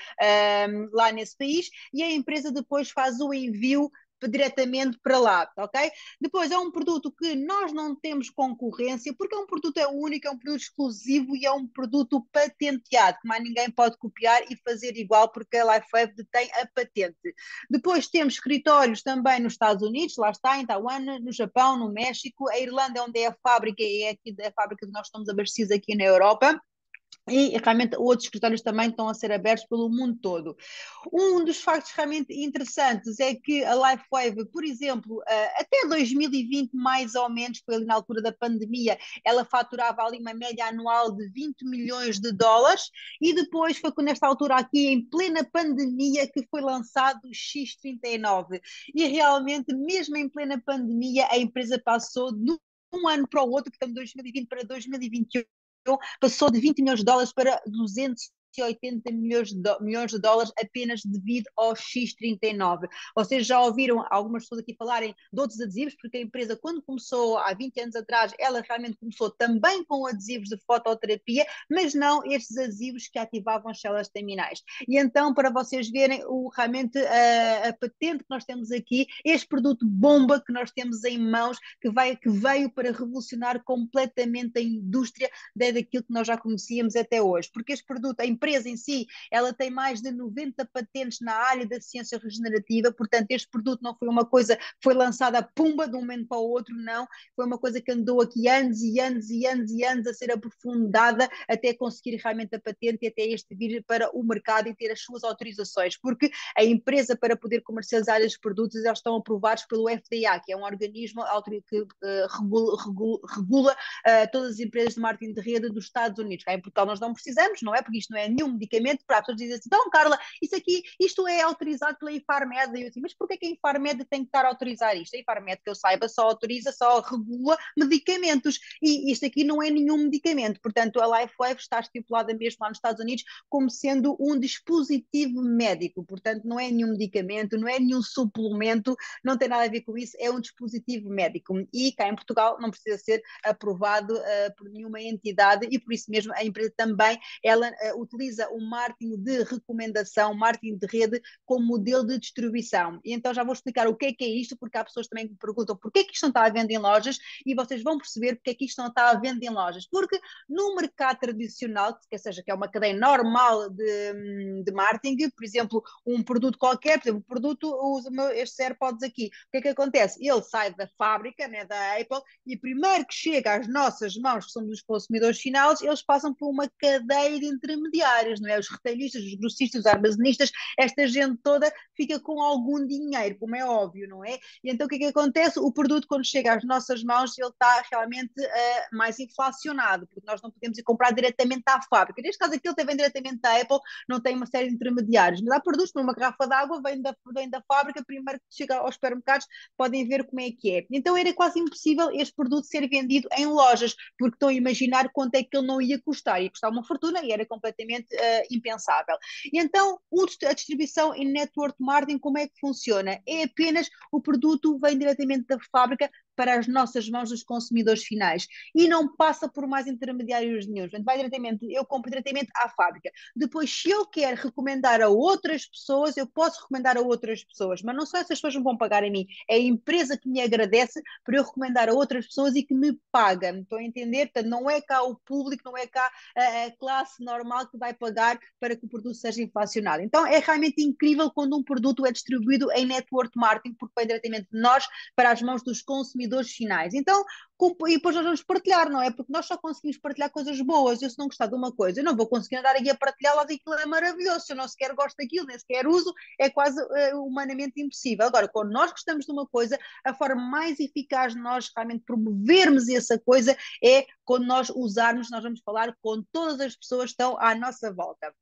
lá nesse país e a empresa depois faz o envio diretamente para lá, ok? Depois é um produto que nós não temos concorrência, porque é um produto único, é um produto exclusivo e é um produto patenteado, que mais ninguém pode copiar e fazer igual, porque a LifeWave detém a patente. Depois temos escritórios também nos Estados Unidos, lá está, em Taiwan, no Japão, no México, a Irlanda, onde é a fábrica, e é aqui a fábrica que nós estamos abastecidos aqui na Europa. E realmente outros escritórios também estão a ser abertos pelo mundo todo. Um dos factos realmente interessantes é que a LifeWave, por exemplo, até 2020, mais ou menos, foi ali na altura da pandemia, ela faturava ali uma média anual de 20 milhões de dólares, e depois foi nesta altura aqui, em plena pandemia, que foi lançado o X39. E realmente, mesmo em plena pandemia, a empresa passou de um ano para o outro, portanto, 2020 para 2021, passou de 20 milhões de dólares para 280 milhões de dólares apenas devido ao X39. Vocês já ouviram algumas pessoas aqui falarem de outros adesivos, porque a empresa, quando começou há 20 anos atrás, ela realmente começou também com adesivos de fototerapia, mas não estes adesivos que ativavam as células terminais. E então, para vocês verem realmente a patente que nós temos aqui, este produto bomba que nós temos em mãos, que veio para revolucionar completamente a indústria daquilo que nós já conhecíamos até hoje, porque este produto, a empresa em si, ela tem mais de 90 patentes na área da ciência regenerativa, portanto este produto não foi uma coisa que foi lançada a pumba de um momento para o outro, não, foi uma coisa que andou aqui anos e anos e anos e anos a ser aprofundada até conseguir realmente a patente e até este vir para o mercado e ter as suas autorizações, porque a empresa, para poder comercializar estes produtos, eles estão aprovados pelo FDA, que é um organismo que regula todas as empresas de marketing de rede dos Estados Unidos. Cá em Portugal nós não precisamos, não é? Porque isto não é nenhum medicamento, para as pessoas dizem assim, então Carla, isto é autorizado pela Infarmed, e eu assim, mas porquê que a Infarmed tem que estar a autorizar isto? A Infarmed, que eu saiba, só regula medicamentos, e isto aqui não é nenhum medicamento, portanto a LifeWave está estipulada mesmo lá nos Estados Unidos como sendo um dispositivo médico, portanto não é nenhum medicamento, não é nenhum suplemento, não tem nada a ver com isso, é um dispositivo médico, e cá em Portugal não precisa ser aprovado por nenhuma entidade, e por isso mesmo a empresa também ela utiliza o marketing de recomendação, marketing de rede como modelo de distribuição. E então já vou explicar o que é isto, porque há pessoas também que me perguntam porque é que isto não está à venda em lojas, e vocês vão perceber porque é que isto não está à venda em lojas, porque no mercado tradicional, que é uma cadeia normal de marketing, por exemplo, um produto qualquer, por exemplo, o produto, estes AirPods aqui, o que é que acontece? Ele sai da fábrica, né, da Apple, e primeiro que chega às nossas mãos, que são dos consumidores finais, eles passam por uma cadeia de intermediários. intermediários, não é? Os retalhistas, os grossistas, os armazenistas, esta gente toda fica com algum dinheiro, como é óbvio, não é? E então o que é que acontece? O produto, quando chega às nossas mãos, ele está realmente mais inflacionado, porque nós não podemos ir comprar diretamente à fábrica. Neste caso, aquilo que vem diretamente da Apple, não tem uma série de intermediários, mas há produtos, numa garrafa de água, vem da fábrica, primeiro que chega aos supermercados, podem ver como é que é. Então era quase impossível este produto ser vendido em lojas, porque estão a imaginar quanto é que ele não ia custar uma fortuna e era completamente impensável. E então a distribuição em network marketing, como é que funciona? É apenas o produto vem diretamente da fábrica para as nossas mãos dos consumidores finais e não passa por mais intermediários nenhum. Vai diretamente, eu compro diretamente à fábrica. Depois, se eu quero recomendar a outras pessoas, eu posso recomendar a outras pessoas, mas não só essas pessoas me vão pagar a mim, é a empresa que me agradece para eu recomendar a outras pessoas e que me paga. Estão a entender? Portanto, não é cá o público, não é cá a classe normal que vai pagar para que o produto seja inflacionado. Então, é realmente incrível quando um produto é distribuído em network marketing, porque vai diretamente de nós para as mãos dos consumidores finais. Então, e depois nós vamos partilhar, não é? Porque nós só conseguimos partilhar coisas boas. Eu, se não gostar de uma coisa, eu não vou conseguir andar aqui a partilhá-la, aquilo é maravilhoso. Se eu não sequer gosto daquilo, nem sequer uso, é quase humanamente impossível. Agora, quando nós gostamos de uma coisa, a forma mais eficaz de nós realmente promovermos essa coisa é quando nós usarmos, nós vamos falar com todas as pessoas que estão à nossa volta.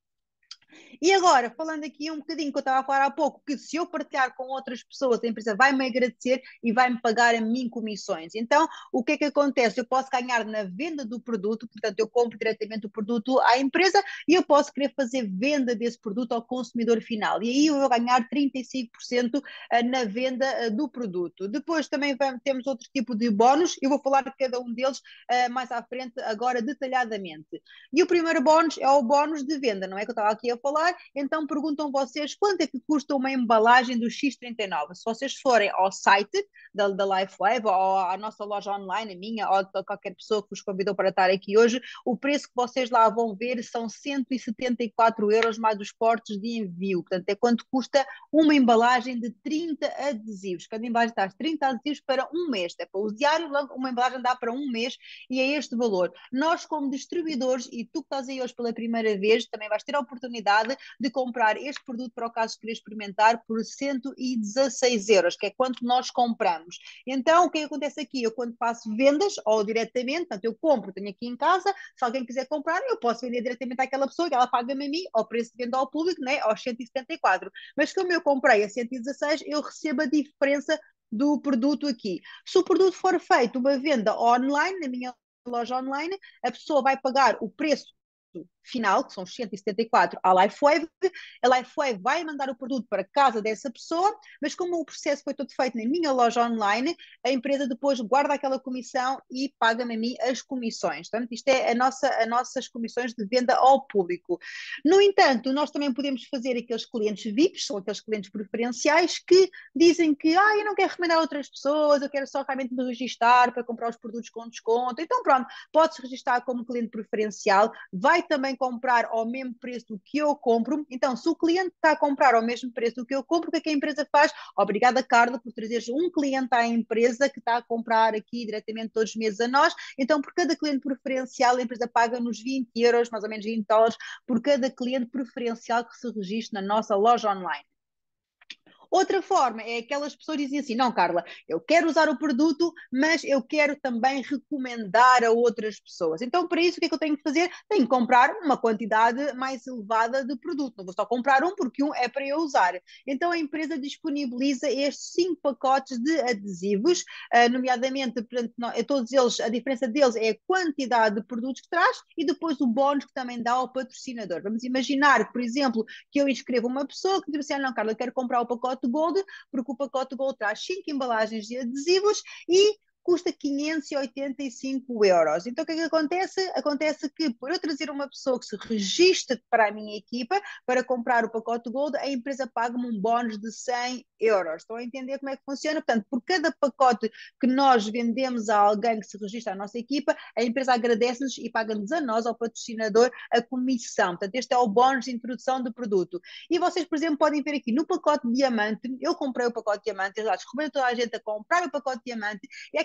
E agora, falando aqui um bocadinho que eu estava a falar há pouco, que se eu partilhar com outras pessoas, a empresa vai-me agradecer e vai-me pagar a mim comissões. Então, o que é que acontece? Eu posso ganhar na venda do produto, portanto, eu compro diretamente o produto à empresa e eu posso querer fazer venda desse produto ao consumidor final. E aí eu vou ganhar 35% na venda do produto. Depois também temos outro tipo de bónus, eu vou falar de cada um deles mais à frente, agora detalhadamente. E o primeiro bónus é o bónus de venda, não é que eu estava aqui a falar? Então perguntam vocês quanto é que custa uma embalagem do X39. Se vocês forem ao site da LifeWave ou à nossa loja online, a minha ou de qualquer pessoa que vos convidou para estar aqui hoje, o preço que vocês lá vão ver são 174 euros mais os portos de envio. Portanto, é quanto custa uma embalagem de 30 adesivos. Cada embalagem está 30 adesivos para um mês. É para o diário, uma embalagem dá para um mês e é este valor. Nós, como distribuidores, e tu que estás aí hoje pela primeira vez, também vais ter a oportunidade de comprar este produto para o caso de querer experimentar por 116 euros, que é quanto nós compramos. Então, o que acontece aqui? Eu quando faço vendas, ou diretamente, portanto, eu compro, tenho aqui em casa, se alguém quiser comprar, eu posso vender diretamente àquela pessoa, que ela paga-me a mim, ao preço de venda ao público, né, aos 174. Mas como eu comprei a 116, eu recebo a diferença do produto aqui. Se o produto for feito uma venda online, na minha loja online, a pessoa vai pagar o preço final, que são os 174 à LifeWave, a LifeWave vai mandar o produto para casa dessa pessoa, mas como o processo foi todo feito na minha loja online, a empresa depois guarda aquela comissão e paga-me a mim as comissões. Portanto, isto é as nossas comissões de venda ao público. No entanto, nós também podemos fazer aqueles clientes VIPs, são aqueles clientes preferenciais que dizem que eu não quero recomendar a outras pessoas, eu quero só realmente me registar para comprar os produtos com desconto. Então pronto, pode-se registrar como cliente preferencial, vai também comprar ao mesmo preço do que eu compro. Então, se o cliente está a comprar ao mesmo preço do que eu compro, o que é que a empresa faz? Obrigada, Carla, por trazeres um cliente à empresa que está a comprar aqui diretamente todos os meses a nós. Então, por cada cliente preferencial, a empresa paga-nos 20 euros, mais ou menos 20 dólares, por cada cliente preferencial que se registre na nossa loja online. Outra forma é aquelas pessoas que dizem assim, não, Carla, eu quero usar o produto, mas eu quero também recomendar a outras pessoas. Então, para isso, o que é que eu tenho que fazer? Tenho que comprar uma quantidade mais elevada de produto. Não vou só comprar um, porque um é para eu usar. Então, a empresa disponibiliza estes 5 pacotes de adesivos, nomeadamente, portanto, todos eles, a diferença deles é a quantidade de produtos que traz e depois o bónus que também dá ao patrocinador. Vamos imaginar, por exemplo, que eu inscrevo uma pessoa que diz assim, não, Carla, eu quero comprar o pacote Gold, porque o pacote Gold traz 5 embalagens de adesivos e custa 585 euros. Então, o que é que acontece? Acontece que, por eu trazer uma pessoa que se registre para a minha equipa para comprar o pacote Gold, a empresa paga-me um bónus de 100 euros. Estão a entender como é que funciona? Portanto, por cada pacote que nós vendemos a alguém que se registra à nossa equipa, a empresa agradece-nos e paga-nos a nós, ao patrocinador, a comissão. Portanto, este é o bónus de introdução do produto. E vocês, por exemplo, podem ver aqui no pacote Diamante, eu comprei o pacote Diamante, eu recomendo toda a gente a comprar o pacote Diamante, e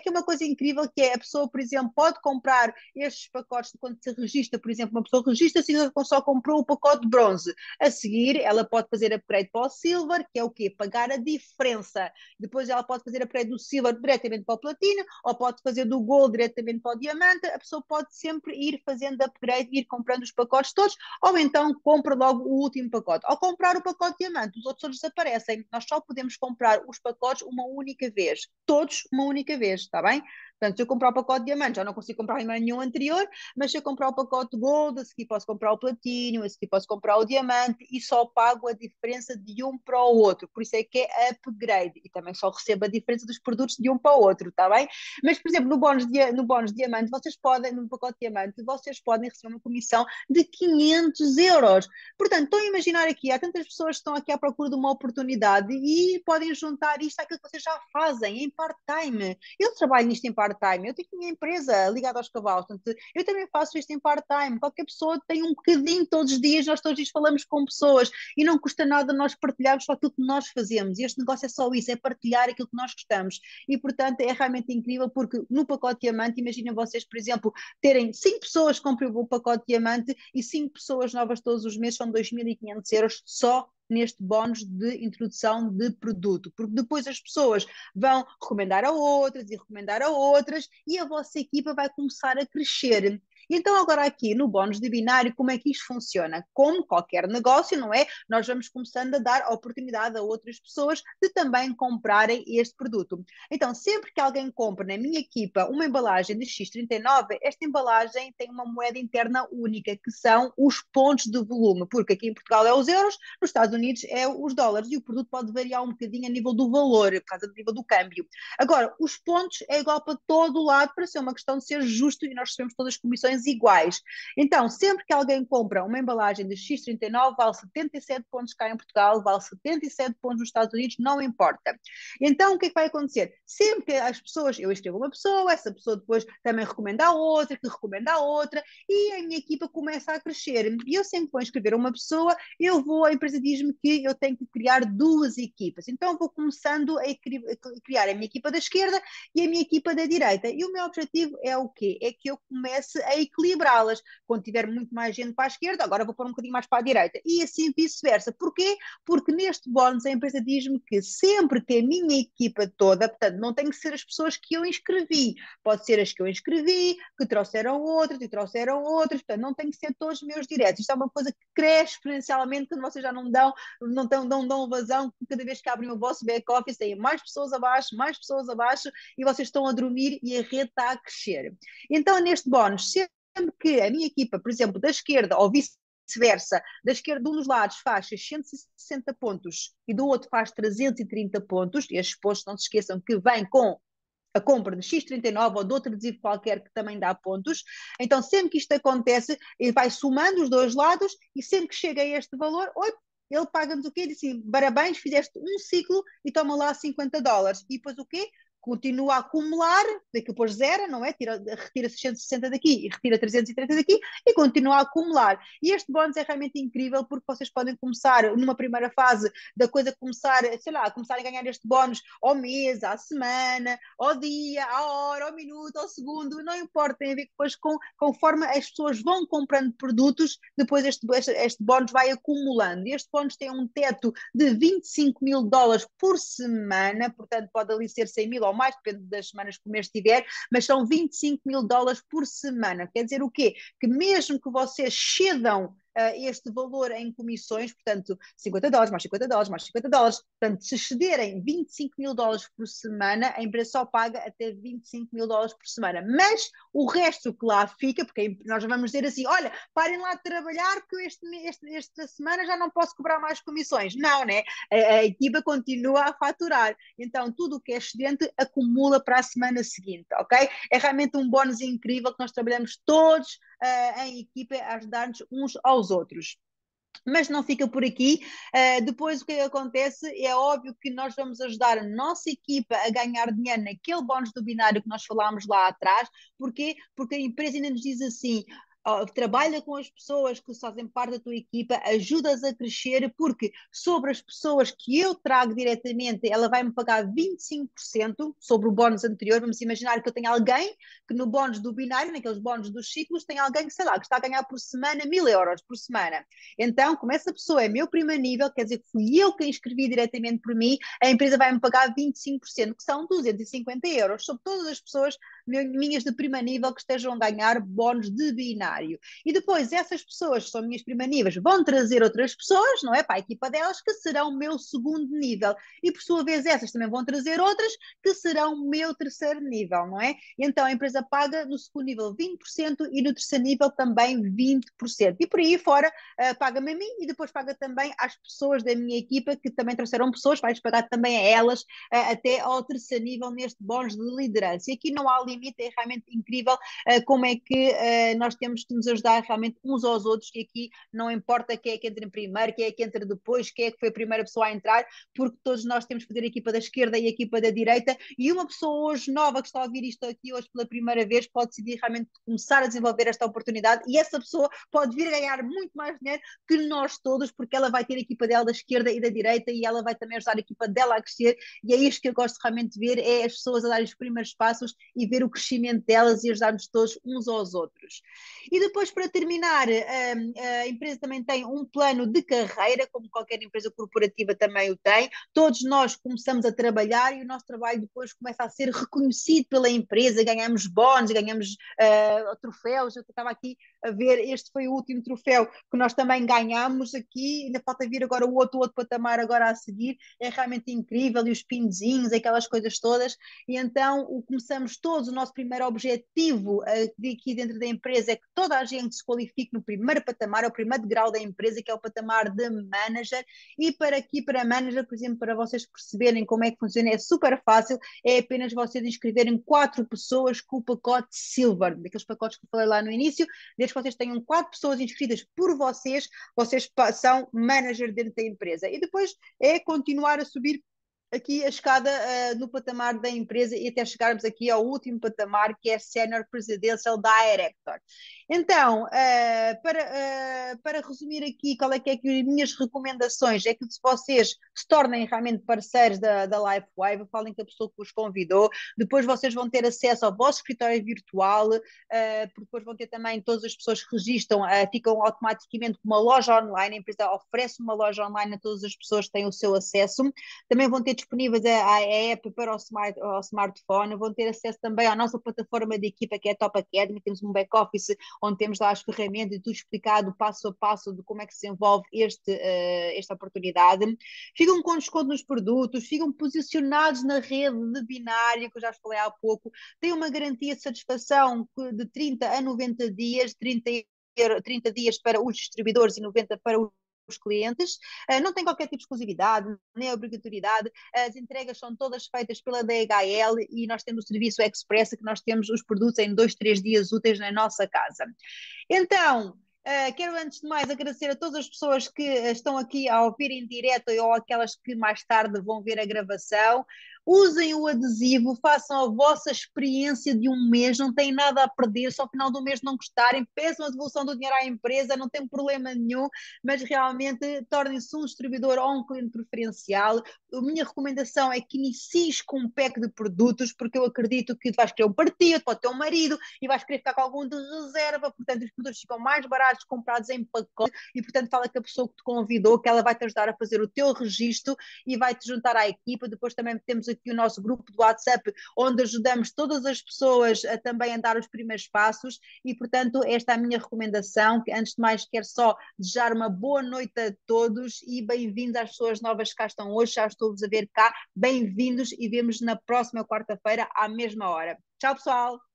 que é uma coisa incrível, que é a pessoa, por exemplo, pode comprar estes pacotes quando se registra, por exemplo, uma pessoa registra-se e só comprou o pacote de bronze. A seguir, ela pode fazer upgrade para o silver, que é o quê? Pagar a diferença. Depois ela pode fazer upgrade do silver diretamente para o platina, ou pode fazer do gold diretamente para o diamante. A pessoa pode sempre ir fazendo upgrade, ir comprando os pacotes todos, ou então compra logo o último pacote. Ao comprar o pacote diamante, os outros todos desaparecem. Nós só podemos comprar os pacotes uma única vez. Todos uma única vez, está bem? Portanto, se eu comprar o pacote de diamante, já não consigo comprar em nenhum anterior, mas se eu comprar o pacote gold, a seguir posso comprar o platino, a seguir posso comprar o diamante e só pago a diferença de um para o outro. Por isso é que é upgrade. E também só recebo a diferença dos produtos de um para o outro, está bem? Mas, por exemplo, no bónus diamante, vocês podem, no pacote diamante, vocês podem receber uma comissão de 500 euros. Portanto, estão a imaginar aqui, há tantas pessoas que estão aqui à procura de uma oportunidade e podem juntar isto àquilo que vocês já fazem em part-time. Eu trabalho nisto em part-time, eu tenho minha empresa ligada aos cavalos, portanto, eu também faço isto em part-time. Qualquer pessoa tem um bocadinho todos os dias, nós todos os dias falamos com pessoas e não custa nada nós partilharmos só aquilo que nós fazemos. Este negócio é só isso, é partilhar aquilo que nós gostamos. E, portanto, é realmente incrível porque no pacote diamante, imaginem vocês, por exemplo, terem 5 pessoas que comprem o pacote diamante e 5 pessoas novas todos os meses, são 2.500 euros só neste bónus de introdução de produto, porque depois as pessoas vão recomendar a outras e recomendar a outras e a vossa equipa vai começar a crescer. Então agora aqui no bónus de binário, como é que isto funciona? Como qualquer negócio, não é? Nós vamos começando a dar oportunidade a outras pessoas de também comprarem este produto. Então sempre que alguém compra na minha equipa uma embalagem de X39, esta embalagem tem uma moeda interna única, que são os pontos de volume, porque aqui em Portugal é os euros, nos Estados Unidos é os dólares, e o produto pode variar um bocadinho a nível do valor, por causa do nível do câmbio. Agora, os pontos é igual para todo o lado, para ser uma questão de ser justo e nós recebemos todas as comissões iguais. Então, sempre que alguém compra uma embalagem de X39, vale 77 pontos cá em Portugal, vale 77 pontos nos Estados Unidos, não importa. Então, o que é que vai acontecer? Sempre que as pessoas, eu escrevo uma pessoa, essa pessoa depois também recomenda a outra, que recomenda a outra, e a minha equipa começa a crescer. E eu sempre vou escrever uma pessoa, a empresa diz-me que eu tenho que criar 2 equipas. Então, vou começando a criar a minha equipa da esquerda e a minha equipa da direita. E o meu objetivo é o quê? É que eu comece a equilibrá-las. Quando tiver muito mais gente para a esquerda, agora vou pôr um bocadinho mais para a direita. E assim vice-versa. Porquê? Porque neste bónus a empresa diz-me que sempre que a minha equipa toda, portanto, não tem que ser as pessoas que eu inscrevi, pode ser as que eu inscrevi, que trouxeram outras e trouxeram outras, portanto, não tem que ser todos meus diretos. Isto é uma coisa que cresce exponencialmente quando vocês já não dão vazão, cada vez que abrem o vosso back-office, tem mais pessoas abaixo, e vocês estão a dormir e a rede está a crescer. Então, neste bónus, sempre que a minha equipa, por exemplo, da esquerda ou vice-versa, da esquerda, de um dos lados faz 660 pontos e do outro faz 330 pontos, e estes pontos não se esqueçam que vêm com a compra de X39 ou de outro adesivo qualquer que também dá pontos. Então, sempre que isto acontece, ele vai somando os dois lados e sempre que chega a este valor, ele paga-nos o quê? Diz assim, parabéns, fizeste um ciclo e toma lá 50 dólares. E depois o quê? Continua a acumular, daqui depois zero, não é? Retira 660 daqui e retira 330 daqui e continua a acumular. E este bónus é realmente incrível porque vocês podem começar numa primeira fase da coisa começar, sei lá, começar a ganhar este bónus ao mês, à semana, ao dia, à hora, ao minuto, ao segundo, não importa, tem a ver depois conforme as pessoas vão comprando produtos, depois este bónus vai acumulando. Este bónus tem um teto de 25 mil dólares por semana, portanto pode ali ser 100 mil ou mais, depende das semanas que o mês tiver, mas são 25 mil dólares por semana. Quer dizer o quê? Que mesmo que vocês cedam este valor em comissões, portanto, 50 dólares, mais 50 dólares, mais 50 dólares, portanto, se cederem 25 mil dólares por semana, a empresa só paga até 25 mil dólares por semana, mas o resto que lá fica, porque nós vamos dizer assim, olha, parem lá de trabalhar porque esta semana já não posso cobrar mais comissões. Não, né? A equipa continua a faturar, então tudo o que é excedente acumula para a semana seguinte, ok? É realmente um bónus incrível que nós trabalhamos todos em equipa a ajudar-nos uns aos outros. Mas não fica por aqui. Depois o que acontece é óbvio que nós vamos ajudar a nossa equipa a ganhar dinheiro naquele bónus do binário que nós falámos lá atrás. Porquê? Porque a empresa ainda nos diz assim, trabalha com as pessoas que fazem parte da tua equipa, ajudas a crescer, porque sobre as pessoas que eu trago diretamente, ela vai-me pagar 25% sobre o bónus anterior. Vamos imaginar que eu tenho alguém que no bónus do binário, naqueles bónus dos ciclos, tem alguém que, sei lá, que está a ganhar por semana 1.000 euros por semana. Então, como essa pessoa é meu primeiro nível, quer dizer que fui eu que a inscrevi diretamente por mim, a empresa vai-me pagar 25%, que são 250 euros, sobre todas as pessoas minhas de primeiro nível que estejam a ganhar bónus de binário. E depois essas pessoas que são minhas primeiro níveis vão trazer outras pessoas, não é? Para a equipa delas, que serão o meu segundo nível. E por sua vez essas também vão trazer outras que serão o meu terceiro nível, não é? E então a empresa paga no segundo nível 20% e no terceiro nível também 20%. E por aí fora paga-me a mim e depois paga também às pessoas da minha equipa que também trouxeram pessoas, vais pagar também a elas até ao terceiro nível neste bónus de liderança. E aqui não há limite, é realmente incrível como é que nós temos que nos ajudar realmente uns aos outros, e aqui não importa quem é que entra em primeiro, quem é que entra depois, quem é que foi a primeira pessoa a entrar, porque todos nós temos que fazer a equipa da esquerda e a equipa da direita, e uma pessoa hoje nova que está a ouvir isto aqui hoje pela primeira vez pode decidir realmente começar a desenvolver esta oportunidade, e essa pessoa pode vir a ganhar muito mais dinheiro que nós todos, porque ela vai ter a equipa dela da esquerda e da direita, e ela vai também ajudar a equipa dela a crescer, e é isto que eu gosto realmente de ver, é as pessoas a darem os primeiros passos e ver o crescimento delas e ajudar-nos todos uns aos outros. E depois, para terminar, a empresa também tem um plano de carreira, como qualquer empresa corporativa também o tem. Todos nós começamos a trabalhar e o nosso trabalho depois começa a ser reconhecido pela empresa, ganhamos bónus, ganhamos troféus. Eu estava aqui a ver, este foi o último troféu que nós também ganhamos aqui, ainda falta vir agora o outro patamar agora a seguir, é realmente incrível, e os pinzinhos, aquelas coisas todas, e então começamos todos, o nosso primeiro objetivo aqui dentro da empresa é que toda a gente se qualifique no primeiro patamar, é o primeiro grau da empresa, que é o patamar de manager, e para aqui, para manager, por exemplo, para vocês perceberem como é que funciona, é super fácil, é apenas vocês inscreverem 4 pessoas com o pacote Silver, daqueles pacotes que eu falei lá no início, desde que vocês tenham 4 pessoas inscritas por vocês, vocês são manager dentro da empresa, e depois é continuar a subir aqui a escada no patamar da empresa e até chegarmos aqui ao último patamar, que é Senior Presidential Director. Então, para resumir aqui, qual é que as minhas recomendações? É que se vocês se tornem realmente parceiros da LifeWave, falem com a pessoa que vos convidou, depois vocês vão ter acesso ao vosso escritório virtual, porque depois vão ter também, todas as pessoas que registram, ficam automaticamente com uma loja online, a empresa oferece uma loja online a todas as pessoas que têm o seu acesso, também vão ter disponíveis a app para o smartphone, vão ter acesso também à nossa plataforma de equipa, que é a Top Academy, temos um back-office onde temos lá as ferramentas e tudo explicado passo a passo de como é que se envolve esta oportunidade. Ficam com desconto nos produtos, ficam posicionados na rede de binário, que eu já falei há pouco, têm uma garantia de satisfação de 30 a 90 dias, 30 dias para os distribuidores e 90 para os clientes, não tem qualquer tipo de exclusividade, nem obrigatoriedade, as entregas são todas feitas pela DHL e nós temos o serviço Express, que nós temos os produtos em 2, 3 dias úteis na nossa casa. Então, quero antes de mais agradecer a todas as pessoas que estão aqui a ouvir em direto ou aquelas que mais tarde vão ver a gravação. Usem o adesivo, façam a vossa experiência de um mês, não têm nada a perder, se ao final do mês não gostarem, peçam a devolução do dinheiro à empresa, não tem problema nenhum, mas realmente tornem-se um distribuidor ou um cliente preferencial. A minha recomendação é que inicies com um pack de produtos, porque eu acredito que tu vais querer um partido, pode ter um marido e vais querer ficar com algum de reserva, portanto os produtos ficam mais baratos comprados em pacote e portanto fala com a pessoa que te convidou, que ela vai te ajudar a fazer o teu registro e vai te juntar à equipa. Depois também temos aqui o nosso grupo do WhatsApp, onde ajudamos todas as pessoas a também a dar os primeiros passos e portanto esta é a minha recomendação, que antes de mais quero só desejar uma boa noite a todos e bem-vindos às pessoas novas que cá estão hoje, já estou-vos a ver cá, bem-vindos e vemos na próxima quarta-feira à mesma hora. Tchau pessoal!